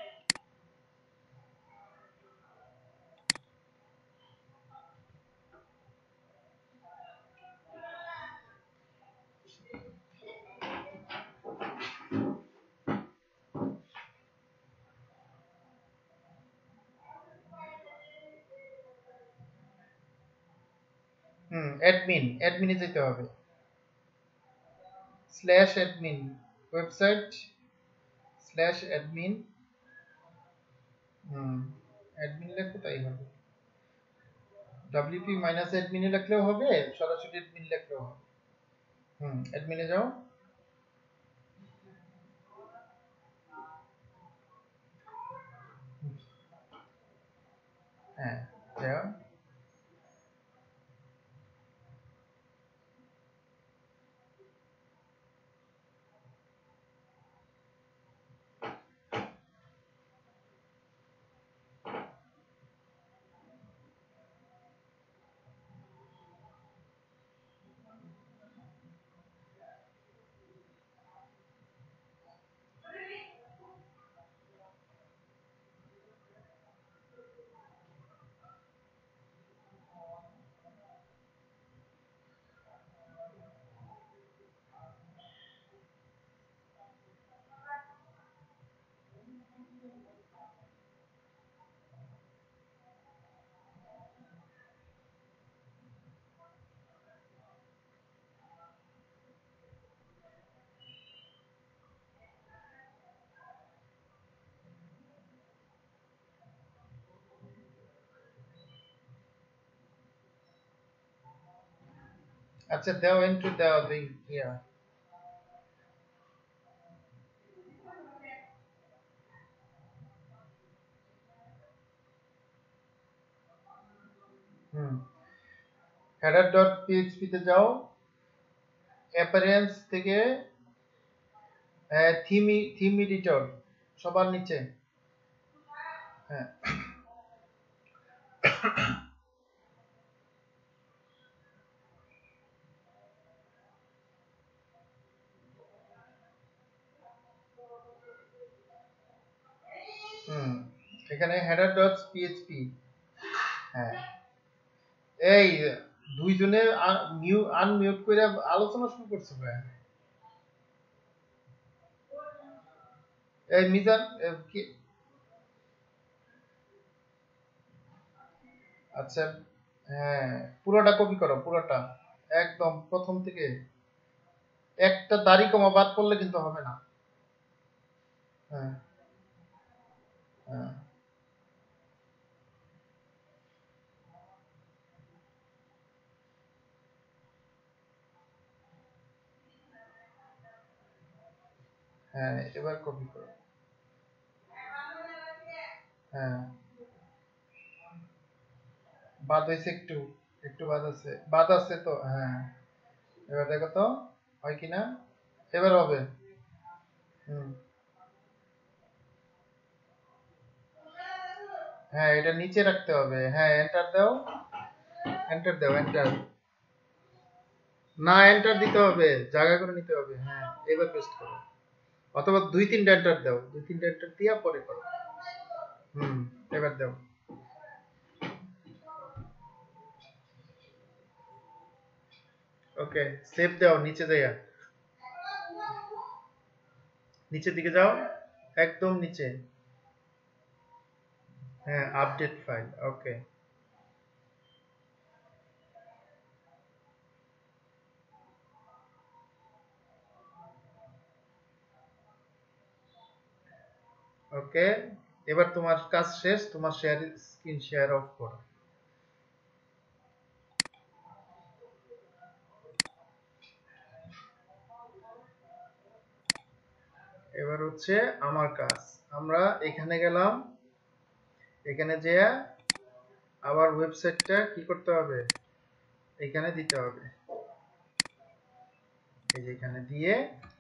হুম, অ্যাডমিন, অ্যাডমিনে যেতে হবে, slash admin, website slash admin. হুম, অ্যাডমিন লেখো তাই হবে, ডব্লিউপি মাইনাস অ্যাডমিনে লিখলেও হবে, সরাসরি অ্যাডমিন লিখলেও হবে। হুম, অ্যাডমিনে যাও। হ্যাঁ যাও। আচ্ছা দাও এন্ট্রি দাও দিই ইয়া। হুম হেডার ডট পিএইচপি তে যাও, অ্যাপিয়ারেন্স থেকে থিম থিম এডিটর সবার নিচে। হ্যাঁ হুম এখানে হেডার ডট পিএইচপি। হ্যাঁ এই দুইজনে মিউ আনমিউট করে আলোচনা শুরু করছো ভাই। এই মিজান এ, কি আচ্ছা হ্যাঁ পুরোটা কপি করো, পুরোটা একদম প্রথম থেকে। একটা দাড়ি কমা বাদ পড়লে কিন্তু হবে না। হ্যাঁ হ্যাঁ হ্যাঁ এবার কপি করো। হ্যাঁ বাদ হয়েছে একটু, একটু বাদ আছে, বাদ আছে তো হ্যাঁ। এবার দেখো তো হয় কিনা, এবার হবে। হুম হ্যাঁ এটা নিচে রাখতে হবে, হ্যাঁ এন্টার দাও, এন্টার দাও এন্টার। না এন্টার দিতে হবে, জায়গা করে নিতে হবে। হ্যাঁ এবার পেস্ট করো, অথবা দুই তিনটা এন্টার দাও, দুই তিনটা এন্টার দিয়া পরে করো। হুম এবার দাও। ওকে সেভ দাও, নিচে যাইয়া নিচের দিকে যাও, একদম নিচে। হ্যাঁ আপডেট ফাইল, ওকে। ওকে এবার তোমার কাজ শেষ, তোমার শেয়ার স্ক্রিন শেয়ার অফ করো। এবার হচ্ছে আমার কাজ, আমরা এখানে গেলাম, এখানে যেয়ে আবার ওয়েবসাইটটা কি করতে হবে, এখানে দিতে হবে, এই যে এখানে দিয়ে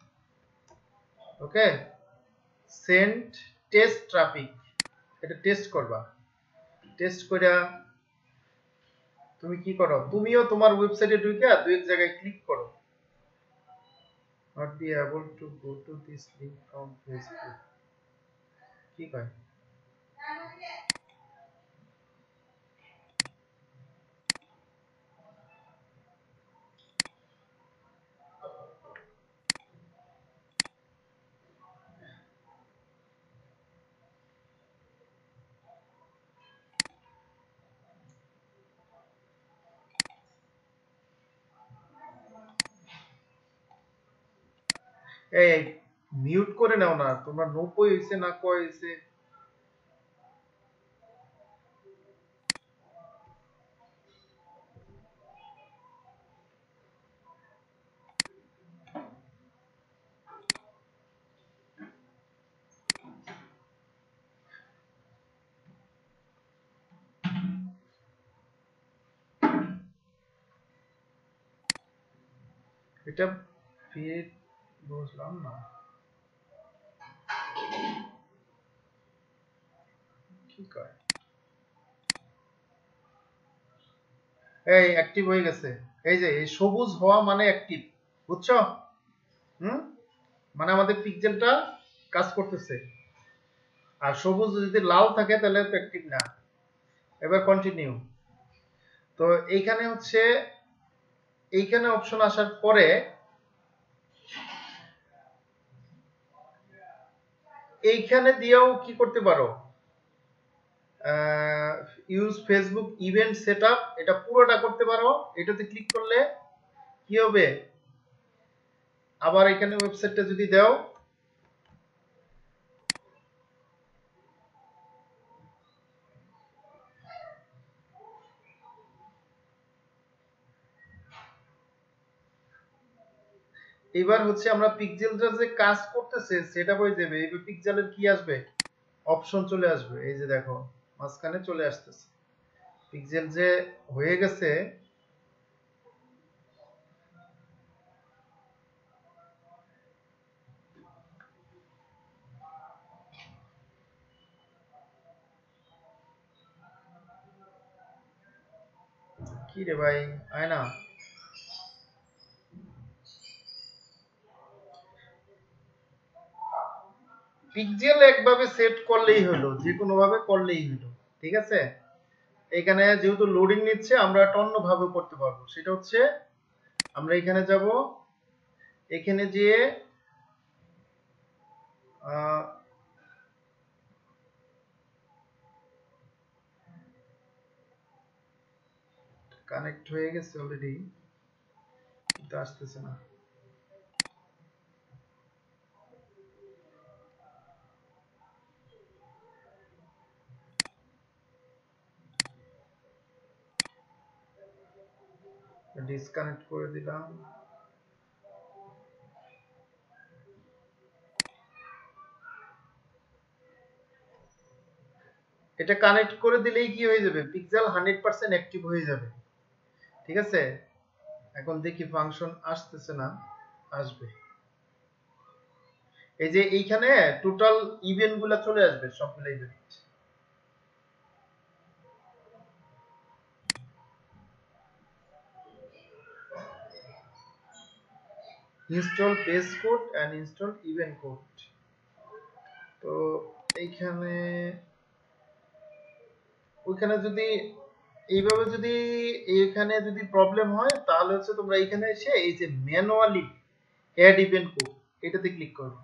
ওকে সেন্ড টেস্ট ট্রাফিক, এটা টেস্ট করবা। টেস্ট কইরা তুমি কি করো, তুমিও তোমার ওয়েবসাইটে ঢুকে দুই এক জায়গায় ক্লিক করো। not be able to go to this link from Facebook, কি কয়? এই মিউট করে নাও না, তোমরা নব্বই হইছে না কয় হইছে। এটা ফিড বুঝলাম না কি কয় এই অ্যাক্টিভ হয়ে গেছে এই যে এই সবুজ হওয়া মানে অ্যাক্টিভ বুঝছো হুম মানে আমাদের পিক্সেলটা কাজ করতেছে আর সবুজ যদি লাল থাকে তাহলে অ্যাক্টিভ না এবার কন্টিনিউ তো এইখানে হচ্ছে এইখানে অপশন আসার পরে এইখানে দিয়েও কি করতে পারো ইউজ ফেসবুক ইভেন্ট সেটআপ এটা পুরোটা করতে পারো এটাতে ক্লিক করলে কি হবে আবার এখানে ওয়েবসাইটটা যদি দাও এবার হচ্ছে আমরা পিক্সেলটা যে কাজ করতেছে সেটা হয়ে যাবে এই পিক্সেলের কি আসবে অপশন চলে আসবে এই যে দেখো মাঝখানে চলে আসতেছে পিক্সেল যে হয়ে গেছে কি রে ভাই আয় না পিক্সেল একভাবে সেট করলেই হলো যে কোনো ভাবে করলেই হলো ঠিক আছে এখানে যেহেতু লোডিং নিচ্ছে আমরা অন্য ভাবে করতে পারবো সেটা হচ্ছে আমরা এখানে যাব এখানে যেয়ে কানেক্ট হয়ে গেছে অলরেডি কিন্তু আসতেছে না ডিসকানেক্ট করে দিলাম এটা কানেক্ট করে দিলেই কি হয়ে যাবে পিক্সেল হান্ড্রেড পার্সেন্ট অ্যাক্টিভ হয়ে যাবে ঠিক আছে এখন দেখি ফাংশন আসতেছে না আসবে এই যে এইখানে টোটাল ইভেন্ট গুলা চলে আসবে সবগুলো event install page code and install event code তো এইখানে ওইখানে যদি এইভাবে যদি এইখানে যদি প্রবলেম হয় তাহলে হচ্ছে তোমরা এইখানে এসে এই যে ম্যানুয়ালি অ্যাড ইভেন্ট কোড এটাতে ক্লিক করবে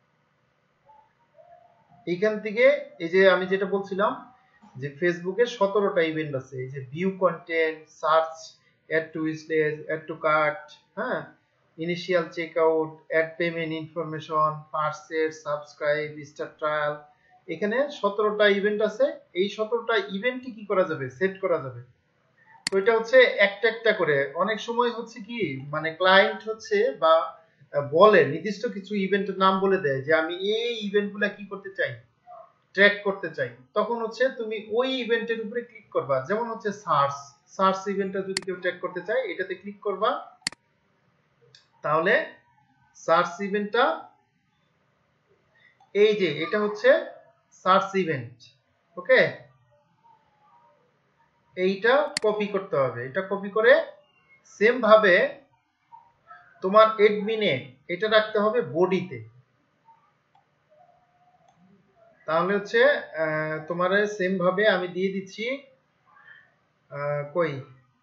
এইখান থেকে এই যে আমি যেটা বলছিলাম যে ফেসবুকে সতেরোটা ইভেন্ট আছে এই যে view content search add to wishlist add to cart হ্যাঁ initial checkout add payment information purchase subscribe start trial এখানে সতেরোটা ইভেন্ট আছে এই সতেরোটা ইভেন্টই কি করা যাবে সেট করা যাবে তো এটা হচ্ছে একটা একটা করে অনেক সময় হচ্ছে কি মানে ক্লায়েন্ট হচ্ছে বা বলে নির্দিষ্ট কিছু ইভেন্টের নাম বলে দেয় যে আমি এই ইভেন্টগুলো কি করতে চাই ট্র্যাক করতে চাই তখন হচ্ছে তুমি ওই ইভেন্টের উপরে ক্লিক করবা যেমন হচ্ছে সার্চ সার্চ ইভেন্টটা যদি কেউ ট্র্যাক করতে চায় এটাতে ক্লিক করবা তাহলে সার্চ ইভেন্টটা এই যে এটা হচ্ছে সার্চ ইভেন্ট ওকে এইটা কপি করতে হবে এটা কপি করে সেম ভাবে তোমার অ্যাডমিনে এটা রাখতে হবে বডিতে তাহলে হচ্ছে তোমার সেম ভাবে আমি দিয়ে দিচ্ছি কই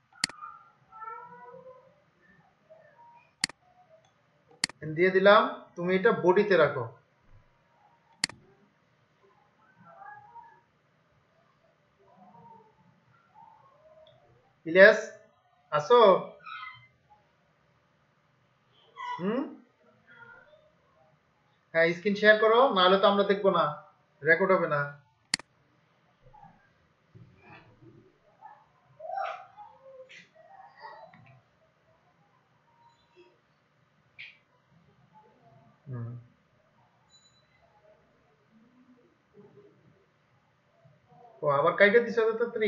দিয়ে দিলাম তুমি এটা বডিতে রাখো ইলিয়াস আসো হুম হ্যাঁ স্ক্রিন শেয়ার করো নাহলে তো আমরা দেখবো না রেকর্ড হবে না ও আবার কাইটা দিছো তো তাড়াতাড়ি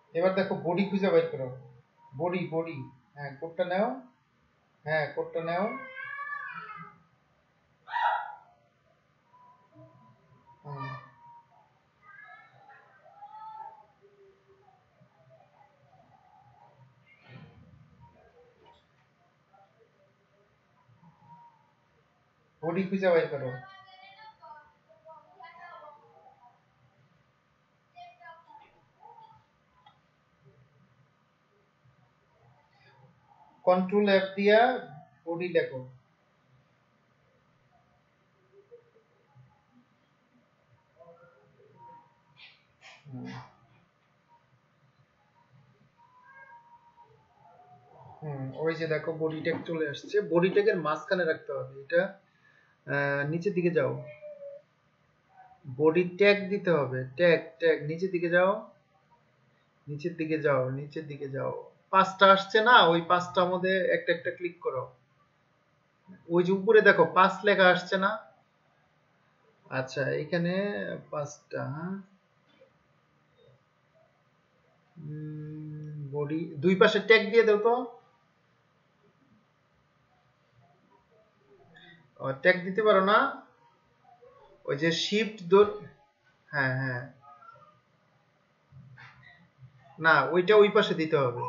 এবার দেখো বডি খুঁজে বের করো বডি বডি হ্যাঁ কোডটা নাও হ্যাঁ কোডটা নাও বডি খুঁজে বের করো কন্ট্রোল এফ দিয়া বডি লেখো হুম ওই যে দেখো বডি ট্যাগ চলে আসছে বডি ট্যাগের মাঝখানে রাখতে হবে এটা নিচের দিকে যাও বডি ট্যাগ দিতে হবে ট্যাগ ট্যাগ নিচের দিকে যাও নিচের দিকে যাও নিচের দিকে যাও পাঁচটা আসছে না ওই পাঁচটার মধ্যে একটা একটা ক্লিক করো ওই যে উপরে দেখো পাঁচ লেখা আসছে না আচ্ছা এখানে পাঁচটা বডি দুই পাশে ট্যাগ দিয়ে দাও তো ট্যাগ দিতে পারো না ওই যে শিফট দৌড় হ্যাঁ হ্যাঁ না ওইটা ওই পাশে দিতে হবে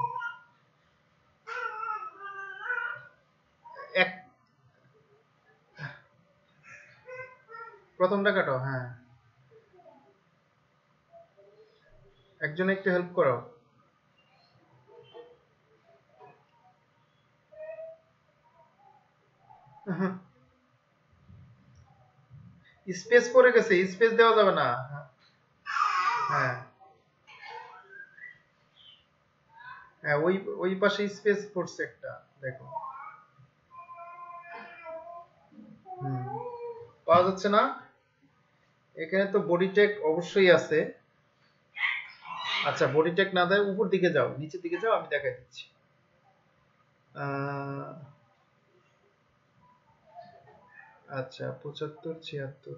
এক প্রথমটা কাটো হ্যাঁ একজন একটু হেল্প করো স্পেস পড়ে গেছে স্পেস দেওয়া যাবে না হ্যাঁ হ্যাঁ ওই ওই পাশে স্পেস পড়ছে একটা দেখো হুম পাওয়া যাচ্ছে না এখানে তো বডি ট্যাগ অবশ্যই আছে আচ্ছা বডি ট্যাগ না দেয় উপর দিকে যাও নিচের দিকে যাও আমি দেখাই দিচ্ছি আচ্ছা পঁচাত্তর ছিয়াত্তর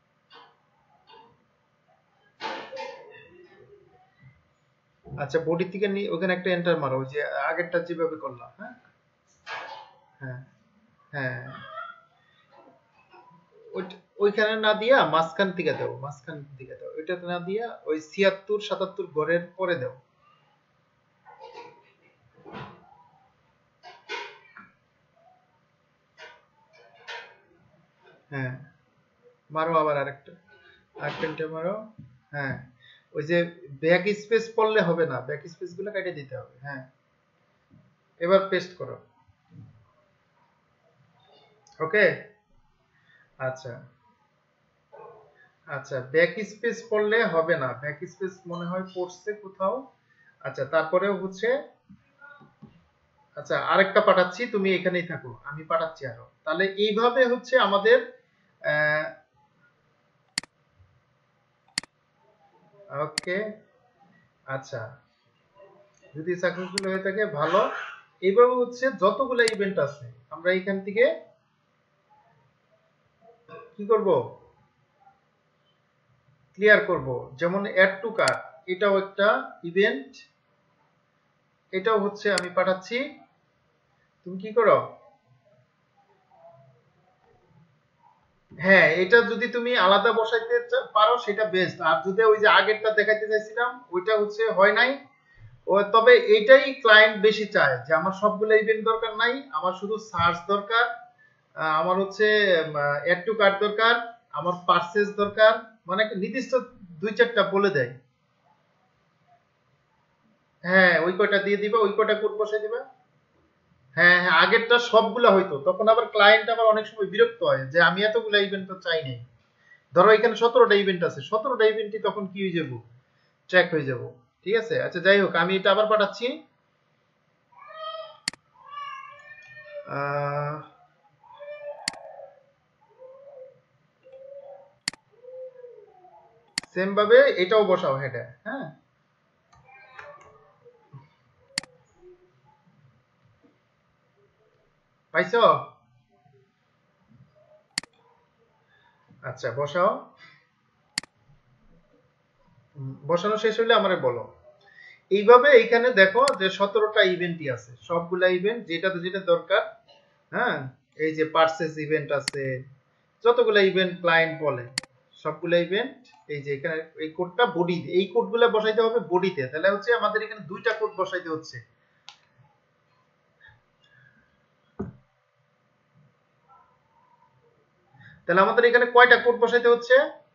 আচ্ছা বডি থেকে ওখানে একটা এন্টার মারো ওই যে আগেরটা যেভাবে করলাম হ্যাঁ হ্যাঁ হ্যাঁ ওইখানে না দিয়া মাঝখান থেকে দাও মাঝখান থেকে দাও ওইটা না দিয়া ওই ছিয়াত্তর সাতাত্তর ঘরের পরে দাও হ্যাঁ মারো আবার আরেকটা আরেকটা মারো হ্যাঁ ওই যে ব্যাক স্পেস পড়লে হবে না ব্যাক স্পেস গুলো কেটে দিতে হবে হ্যাঁ এবার পেস্ট করো ওকে আচ্ছা আচ্ছা ব্যাক স্পেস পড়লে হবে না ব্যাক স্পেস মনে হয় পড়ছে কোথাও আচ্ছা তারপরেও হচ্ছে আচ্ছা আরেকটা পাঠাচ্ছি তুমি এখানেই থাকো আমি পাঠাচ্ছি আরো তাহলে এইভাবে হচ্ছে আমাদের ওকে আচ্ছা যদি সাকসেসফুল হয়ে থাকে ভালো এইভাবে হচ্ছে যতগুলো ইভেন্ট আছে আমরা এখান থেকে কি করব ক্লিয়ার করব যেমন অ্যাড টু কার্ট এটাও একটা ইভেন্ট এটাও হচ্ছে আমি পাঠাচ্ছি তুমি কি করো হ্যাঁ এটা যদি তুমি আলাদা বসাইতে পারো সেটা বেস্ট আর যদি ওই যে আগেরটা দেখাইতে চাইছিলাম ওইটা হচ্ছে হয় নাই ও তবে এটাই ক্লায়েন্ট বেশি চায় যে আমার সবগুলো ইভেন্ট দরকার নাই আমার শুধু সার্চ দরকার আমার হচ্ছে অ্যাড টু কার্ট দরকার আমার পারচেজ দরকার মানে নির্দিষ্ট দুই চারটা বলে দেয় হ্যাঁ ওই কয়টা দিয়ে দিবা ওই কয়টা কোড বসাই দিবা হ্যাঁ হ্যাঁ আগেরটা সবগুলা হয়তো তখন আবার ক্লায়েন্ট আবার অনেক সময় বিরক্ত হয় যে আমি এতগুলা ইভেন্ট তো চাই নাই ধরো এখানে সতেরোটা ইভেন্ট আছে সতেরোটা ইভেন্টই তখন কি হয়ে যাব ট্র্যাক হয়ে যাব ঠিক আছে আচ্ছা যাই হোক আমি এটা আবার পাঠাচ্ছি সেম ভাবে এটাও বসাও হেডে হ্যাঁ পাইছো আচ্ছা বসাও বসানো শেষ হইলে আমারে বলো এইভাবে এইখানে দেখো যে সতেরোটা ইভেন্টই আছে, সবগুলা ইভেন্ট যেটাতে যেটা দরকার। হ্যাঁ, এই যে পারচেজ ইভেন্ট আছে, যতগুলা ইভেন্ট ক্লায়েন্ট বলে সবগুলা ইভেন্ট। এই যে এখানে এই কোডটা বডি, এই কোডগুলা বসাইতে হবে বডিতে, তাহলে হচ্ছে আমাদের এখানে দুইটা কোড বসাইতে হচ্ছে। তাহলে আমাদের এখানে কয়টা কোড বসাইতে হচ্ছে?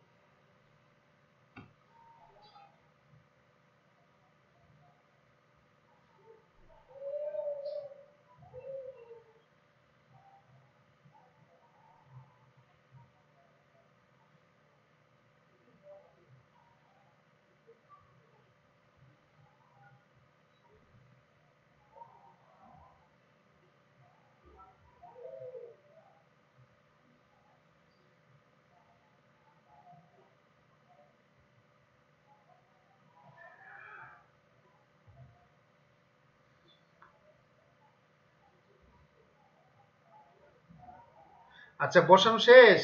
আচ্ছা, বসানো শেষ?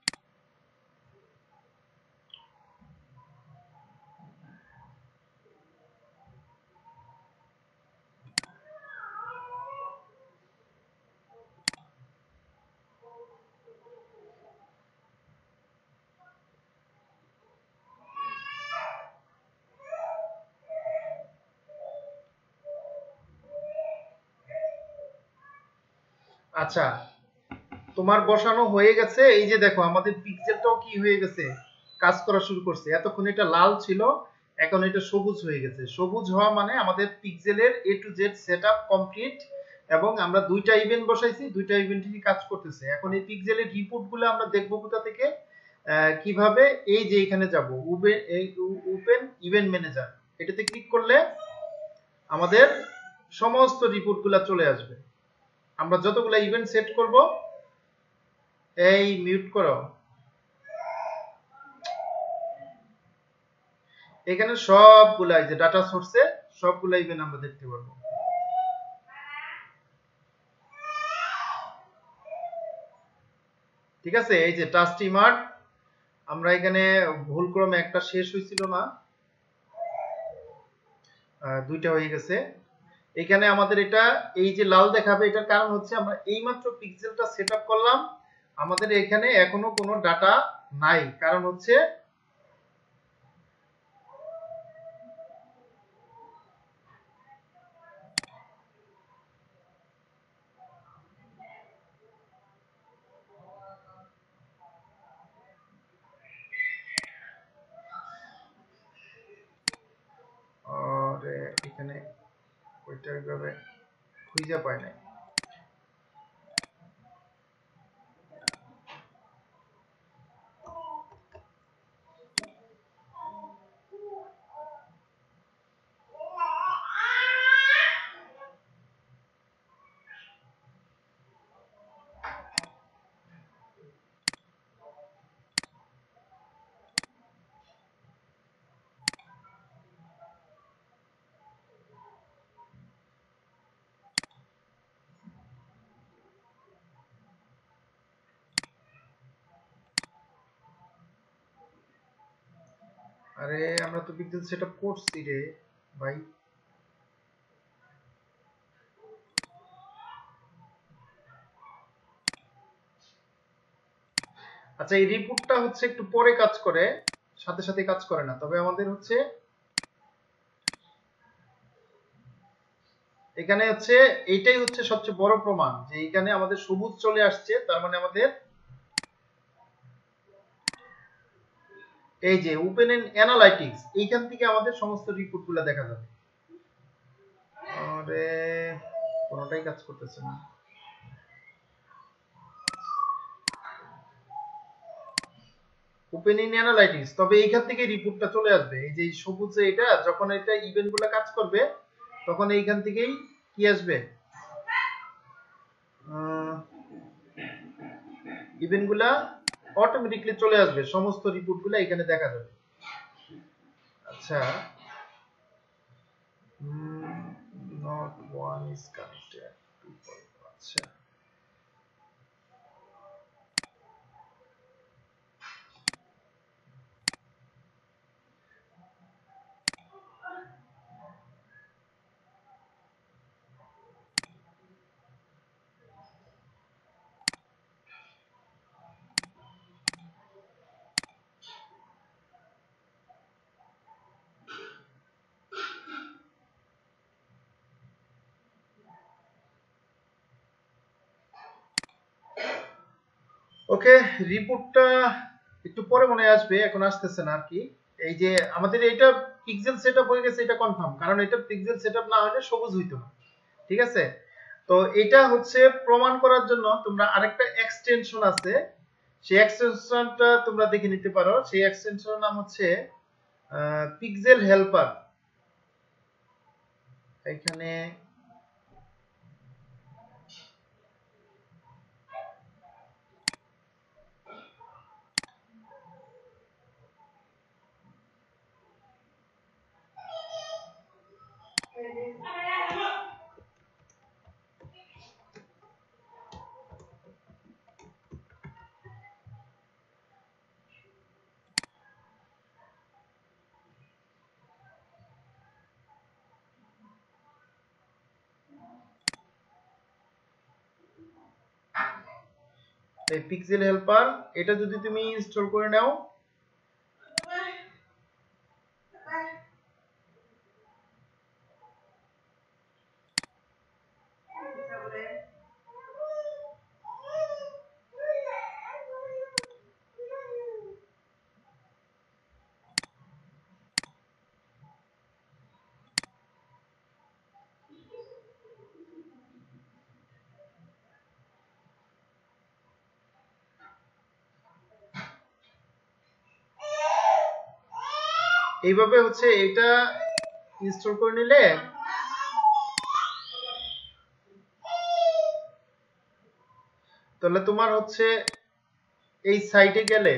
আচ্ছা, তোমার বসানো হয়ে গেছে। এই যে দেখো আমাদের পিক্সেলটাও কি হয়ে গেছে, কাজ করা শুরু করছে। এতক্ষণ এটা লাল ছিল, এখন এটা সবুজ হয়ে গেছে। সবুজ হওয়া মানে আমাদের পিক্সেলের A to Z setup complete, এবং আমরা দুইটা ইভেন্ট বসাইছি, দুইটা ইভেন্টই কাজ করতেছে। এখন এই পিক্সেলের রিপোর্টগুলো আমরা দেখবো কোথা থেকে, আহ, কিভাবে? এই যে এখানে যাব, ওপেন ইভেন্ট ম্যানেজার, এটাতে ক্লিক করলে আমাদের সমস্ত রিপোর্টগুলো চলে আসবে। আমরা যতগুলো ইভেন্ট সেট করব, এই মিউট করো, এখানে সবগুলা এই যে ডাটা সোর্সে সবগুলা ইভেন্ট আমরা দেখতে পারবো। ঠিক আছে, এই যে টাস্টিমার্ট, আমরা এখানে ভুল ক্রমে একটা শেষ হয়েছিল না, দুইটা হয়ে গেছে। এখানে আমাদের এটা এই যে লাল দেখাবে, এটার কারণ হচ্ছে আমরা এইমাত্র পিক্সেলটা সেট আপ করলাম, আমাদের এখানে এখনো কোনো ডাটা নাই। কারণ হচ্ছে এখানে ওইটা ওইভাবে খুঁজে পায় নাই। আরে আমরা তো পিক্সেল সেটআপ করছি রে ভাই। আচ্ছা, এই রিপোর্টটা হচ্ছে একটু পরে কাজ করে, সাথে সাথে কাজ করে না। তবে আমাদের হচ্ছে এখানে হচ্ছে এইটাই হচ্ছে সবচেয়ে বড় প্রমাণ যে এখানে আমাদের সবুজ চলে আসছে, তার মানে আমাদের এই যে ওপেন অ্যানালাইটিক্স, এইখান থেকে আমাদের সমস্ত রিপোর্টগুলো দেখা যাবে। আরে কোনোটাই কাজ করতেছে না। ওপেন ইন অ্যানালাইটিক্স, তবে এইখান থেকে রিপোর্টটা চলে আসবে। এই যে সবুজে এটা যখন এটা ইভেন্টগুলো কাজ করবে, তখন এইখান থেকেই কি আসবে, ইভেন্টগুলা অটোমেটিকলি চলে আসবে, সমস্ত রিপোর্টগুলো এখানে দেখা যাবে। আচ্ছা, নট ওয়ান ইজ কানেক্টেড, আচ্ছা ওকে, রিপোর্টটা একটু পরে মনে আসবে, এখন আসতেছে না আর কি। এই যে আমাদের এটা পিক্সেল সেটআপ হয়ে গেছে, এটা কনফার্ম, কারণ এটা পিক্সেল সেটআপ না হলে সবুজ হইতো না। ঠিক আছে, তো এটা হচ্ছে প্রমাণ করার জন্য তোমরা আরেকটা এক্সটেনশন আছে, সেই এক্সটেনশনটা তোমরা দেখে নিতে পারো। সেই এক্সটেনশনের নাম হচ্ছে পিক্সেল হেল্পার। এখানে এই পিক্সেল হেল্পার, এটা যদি তুমি ইনস্টল করে নাও, এইভাবে হচ্ছে এটা ইনস্টল করে নিলে তাহলে তোমার হচ্ছে এই সাইটে গেলে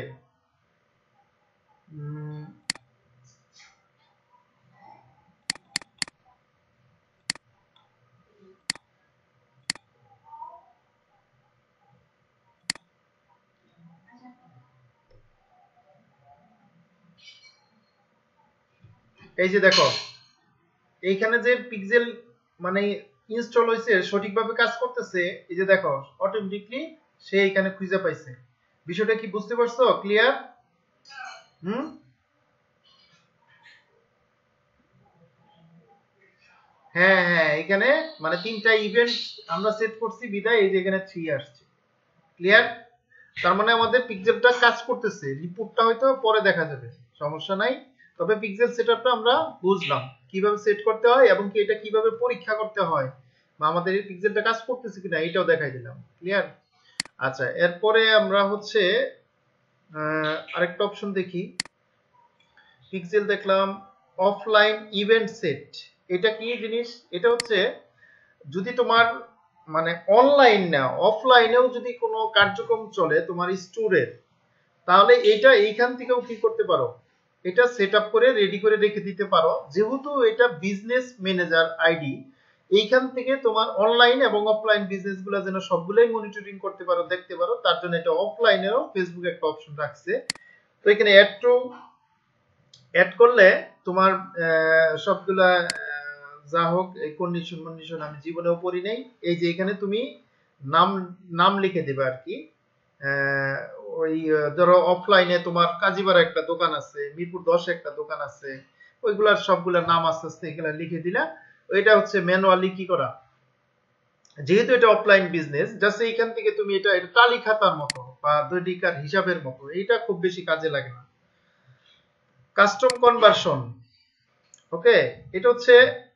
এই যে দেখো এইখানে যে পিক্সেল মানে ইনস্টল হয়েছে, সঠিকভাবে কাজ করতেছে, এই যে দেখো অটোমেটিকলি সে এখানে খুঁজে পাইছে। বিষয়টা কি বুঝতে পারছো? ক্লিয়ার? হুম, হ্যাঁ হ্যাঁ, এখানে মানে তিনটা ইভেন্ট আমরা সেট করছি বিদায় এই যে এখানে থ্রি আসছে। ক্লিয়ার? তার মানে আমাদের পিক্সেলটা কাজ করতেছে, রিপোর্টটা হয়তো পরে দেখা যাবে, সমস্যা নাই। তবে পিক্সেল সেটআপটা আমরা বুঝলাম কিভাবে সেট করতে হয় এবং কি এটা কিভাবে পরীক্ষা করতে হয়, বা আমাদের এই পিক্সেলটা কাজ করতেছে কিনা এটাও দেখাই দিলাম। ক্লিয়ার? আচ্ছা, এরপরে আমরা হচ্ছে আরেকটা অপশন দেখি। পিক্সেল দেখলাম, অফলাইন ইভেন্ট সেট। এটা কি জিনিস? এটা হচ্ছে যদি তোমার মানে অনলাইন না অফলাইনেও যদি কোনো কার্যক্রম চলে তোমার স্টোরের, তাহলে এটা এইখান থেকেও কি করতে পারো, এটা সেট আপ করে রেডি করে রেখে দিতে পারো। যেহেতু এটা বিজনেস ম্যানেজার আইডি, এইখান থেকে তোমার অনলাইন এবং অফলাইন বিজনেস গুলা যেন সবগুলোই মনিটরিং করতে পারো, দেখতে পারো, তার জন্য এটা অফলাইনেও ফেসবুক একটা অপশন রাখছে। তো এখানে অ্যাড টু অ্যাড করলে তোমার সবগুলা যা হোক এই কন্ডিশন কন্ডিশন আমি জীবনেও পড়ি নাই। এই যে এখানে তুমি নাম নাম লিখে দেবে আর কি। ওই ধরো অফলাইনে তোমার কাজীপাড়া একটা দোকান আছে, মিরপুর দশ একটা দোকান আছে, ওইগুলার সবগুলার নাম আস্তে আস্তে এখানে লিখে দিলা। ওইটা হচ্ছে ম্যানুয়ালি কি করা, যেহেতু এটা অফলাইন বিজনেস, জাস্ট এইখান থেকে তুমি এটা এটা তালি খাতার মতো বা দৈনিকার হিসাবের মতো, এটা খুব বেশি কাজে লাগে না। কাস্টম কনভার্সন, ওকে, এটা হচ্ছে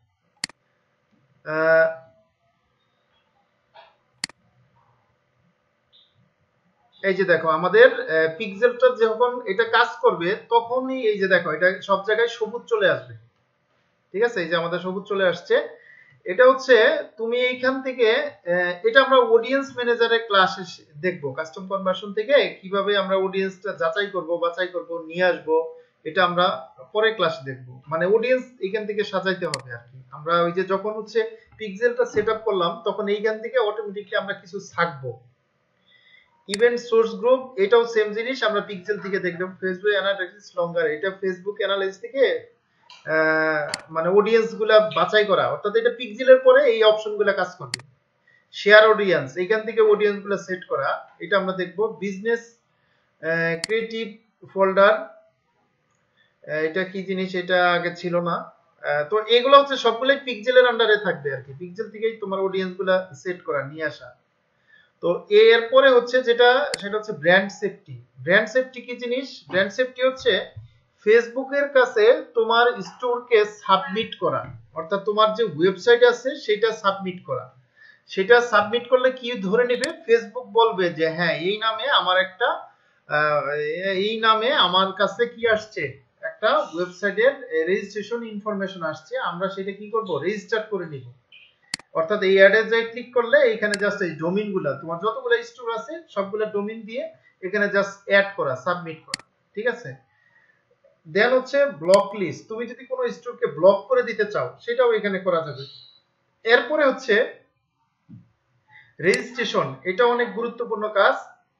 এই যে দেখো আমাদের পিক্সেলটা যখন এটা কাজ করবে তখনই এই যে দেখো এটা সব জায়গায় সবুজ চলে আসবে। ঠিক আছে, এই যে আমাদের সবুজ চলে আসছে। এটা হচ্ছে তুমি এইখান থেকে এটা আমরা অডিয়েন্স ম্যানেজারের ক্লাসে দেখবো, কাস্টম কনভার্সন থেকে কিভাবে আমরা অডিয়েন্সটা যাচাই করব, বাছাই করব, নিয়ে আসবো, এটা আমরা পরে ক্লাসে দেখবো। মানে অডিয়েন্স এখান থেকে সাজাইতে হবে আর কি। আমরা ওই যে যখন হচ্ছে পিক্সেলটা সেট আপ করলাম তখন এইখান থেকে অটোমেটিকলি আমরা কিছু ছাকবো। ইভেন্ট সোর্স গ্রুপ, এটাও সেম জিনিস, আমরা পিক্সেল থেকে দেখলাম। ফেসবুক অ্যানালিসিস লঙ্গার, এটা ফেসবুক অ্যানালিসিস থেকে মানে অডিয়েন্স গুলা বাছাই করা, অর্থাৎ এটা পিক্সেলের পরে এই অপশন গুলা কাজ করবে। শেয়ার অডিয়েন্স, এখান থেকে অডিয়েন্স গুলা সেট করা, এটা আমরা দেখবো। বিজনেস ক্রিয়েটিভ ফোল্ডার, এটা কি জিনিস, এটা আগে ছিল না। তো এগুলো হচ্ছে সবগুলোই পিক্সেলের আন্ডারে থাকবে আর কি, পিক্সেল থেকেই তোমার অডিয়েন্স গুলা সেট করা, নিয়ে আসা। তো এরপরে হচ্ছে যেটা সেটা হচ্ছে ব্র্যান্ড সেফটি। ব্র্যান্ড সেফটি কি জিনিস? ব্র্যান্ড সেফটি হচ্ছে ফেসবুকের কাছে তোমার স্টোরকে সাবমিট করা, অর্থাৎ তোমার যে ওয়েবসাইট আছে সেটা সাবমিট করা। সেটা সাবমিট করলে কি ধরে নেবে? ফেসবুক বলবে যে হ্যাঁ এই নামে আমার একটা এই নামে আমার কাছে কি আসছে, একটা ওয়েবসাইটের রেজিস্ট্রেশন ইনফরমেশন আসছে, আমরা সেটা কি করব? রেজিস্টার করে নিব। অর্থাৎ এই অ্যাডে যাই ক্লিক করলে এখানে জাস্ট এই ডোমেইনগুলো তোমার যতগুলো স্টোর আছে সবগুলো ডোমেইন দিয়ে এখানে জাস্ট অ্যাড করা, সাবমিট করা, ঠিক আছে? দেন হচ্ছে ব্লক লিস্ট, তুমি যদি কোনো স্টোরকে ব্লক করে দিতে চাও সেটাও এখানে করা যাবে। এরপরে হচ্ছে রেজিস্ট্রেশন, এটা অনেক গুরুত্বপূর্ণ কাজ।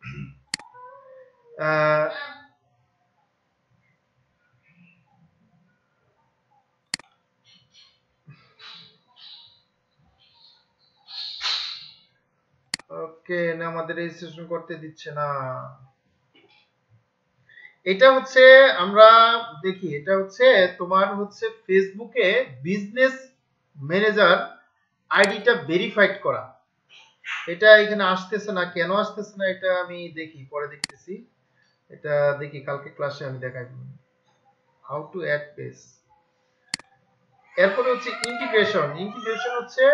ওকে, না আমাদের রেজিস্ট্রেশন করতে দিচ্ছে না। এটা হচ্ছে আমরা দেখি, এটা হচ্ছে তোমার হচ্ছে ফেসবুকে বিজনেস ম্যানেজার আইডিটা ভেরিফাইড করা। এটা এখানে আসতেছে না, কেন আসতেছে না এটা আমি দেখি, পরে দেখতেছি। এটা দেখি কালকে ক্লাসে আমি দেখাই দেব হাউ টু অ্যাড পেজ। এরপরে হচ্ছে ইন্টিগ্রেশন। ইন্টিগ্রেশন হচ্ছে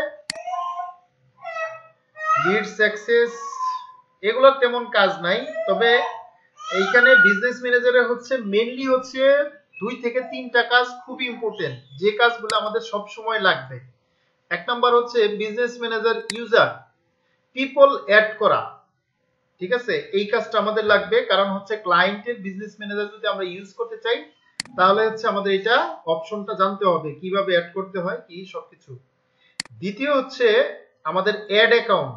লিড সাকসেস, এগুলোর তেমন কাজ নাই, তবে এইখানে বিজনেস ম্যানেজারে হচ্ছে মেইনলি হচ্ছে দুই থেকে তিনটা কাজ খুবই ইম্পর্টেন্ট, যে কাজগুলো আমাদের সব সময় লাগবে। এক নাম্বার হচ্ছে business manager user people add করা, ঠিক আছে? এই কাজটা আমাদের লাগবে, কারণ হচ্ছে ক্লায়েন্টের বিজনেস ম্যানেজার যদি আমরা ইউজ করতে চাই তাহলে হচ্ছে আমাদের এটা অপশনটা জানতে হবে কিভাবে অ্যাড করতে হয় কি সবকিছু। দ্বিতীয় হচ্ছে আমাদের অ্যাড অ্যাকাউন্ট।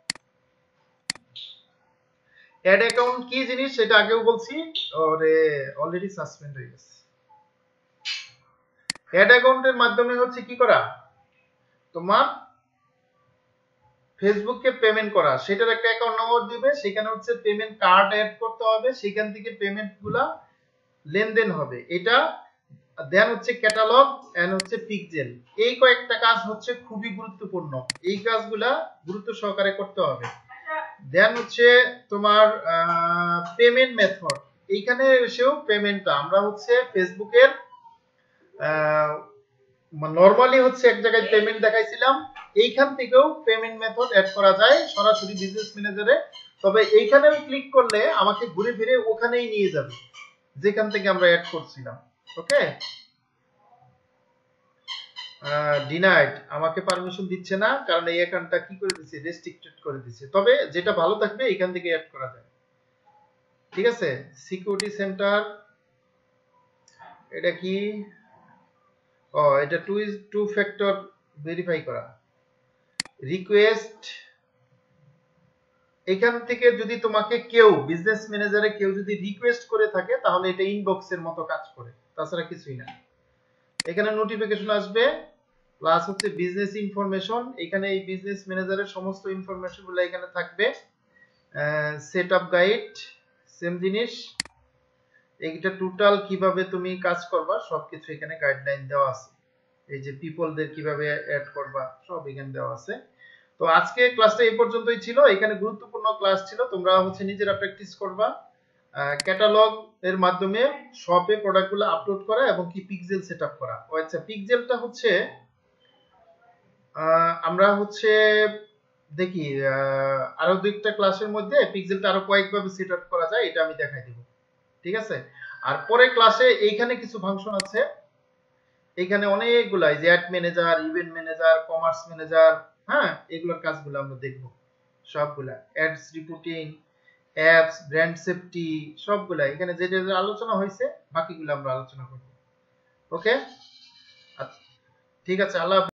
অ্যাড অ্যাকাউন্ট কি জিনিস সেটা আগেও বলছি, ওরে অলরেডি সাসপেন্ড হয়ে গেছে। অ্যাড অ্যাকাউন্টের মাধ্যমে হচ্ছে কি করা, তোমার ফেসবুককে পেমেন্ট করা, সেটার একটা অ্যাকাউন্ট নম্বর দিবে, সেখানে হচ্ছে পেমেন্ট কার্ড অ্যাড করতে হবে, সেখান থেকে পেমেন্টগুলা লেনদেন হবে। এটা দেন হচ্ছে ক্যাটালগ এন্ড হচ্ছে পিক্সেল। এই কয়েকটা কাজ হচ্ছে খুবই গুরুত্বপূর্ণ, এই কাজগুলা গুরুত্ব সহকারে করতে হবে। দেন হচ্ছে তোমার পেমেন্ট মেথড, এইখানে এসেও পেমেন্টটা আমরা হচ্ছে ফেসবুকের নরমালি হচ্ছে এক জায়গায় পেমেন্ট দেখাইছিলাম, এইখান থেকেও পেমেন্ট মেথড অ্যাড করা যায় সরাসরি বিজনেস ম্যানেজারে। তবে এইখানেও ক্লিক করলে আমাকে ঘুরে ফিরে ওখানেই নিয়ে যাবে যেখান থেকে আমরা অ্যাড করছিলাম। ওকে, ডিনাইড, আমাকে পারমিশন দিচ্ছে না, কারণ এই অ্যাকাউন্টটা কি করে দিয়েছে, রেস্ট্রিক্টেড করে দিয়েছে। তবে যেটা ভালো থাকবে এখান থেকে অ্যাড করা যায়, ঠিক আছে? সিকিউরিটি সেন্টার, এটা কি? ও এটা two is two factor verify করা। রিকোয়েস্ট, এখান থেকে যদি তোমাকে কেউ বিজনেস ম্যানেজারে কেউ যদি রিকোয়েস্ট করে থাকে তাহলে এটা ইনবক্সের মতো কাজ করে, তাছাড়া কিছুই না। এখানে নোটিফিকেশন আসবে, প্লাস হচ্ছে বিজনেস ইনফরমেশন, এখানে এই বিজনেস ম্যানেজারের সমস্ত ইনফরমেশন গুলো এখানে থাকবে। সেটআপ গাইড সেম জিনিস, এইটা টোটাল কিভাবে তুমি কাজ করবা সবকিছু এখানে গাইডলাইন দেওয়া আছে। এই যে পিপলদের কিভাবে অ্যাড করবা সব এখানে দেওয়া আছে। তো আজকে ক্লাসটা এই পর্যন্তই ছিল, এখানে গুরুত্বপূর্ণ ক্লাস ছিল, তোমরা হচ্ছে নিজেরা প্র্যাকটিস করবা। ক্যাটালগ এর মাধ্যমে শপে প্রোডাক্টগুলো আপলোড করা এবং কি পিক্সেল সেটআপ করা। ও আচ্ছা, পিক্সেলটা হচ্ছে আমরা হচ্ছে দেখি আরো দুইটা ক্লাসের মধ্যে পিক্সেলটা আরো কয়েকভাবে সেটআপ করা যায় এটা আমি দেখাই দেব, ঠিক আছে? আর পরে ক্লাসে এইখানে কিছু ফাংশন আছে, এখানে অনেকগুলা, এই যে ad manager, event manager, commerce manager, হ্যাঁ এগুলোর কাজগুলো আমরা দেখব সবগুলা। Ads reporting, apps, brand safety, সবগুলা এখানে যে যে আলোচনা হয়েছে বাকিগুলো আমরা আলোচনা করব। ওকে, ঠিক আছে, আল্লাহ।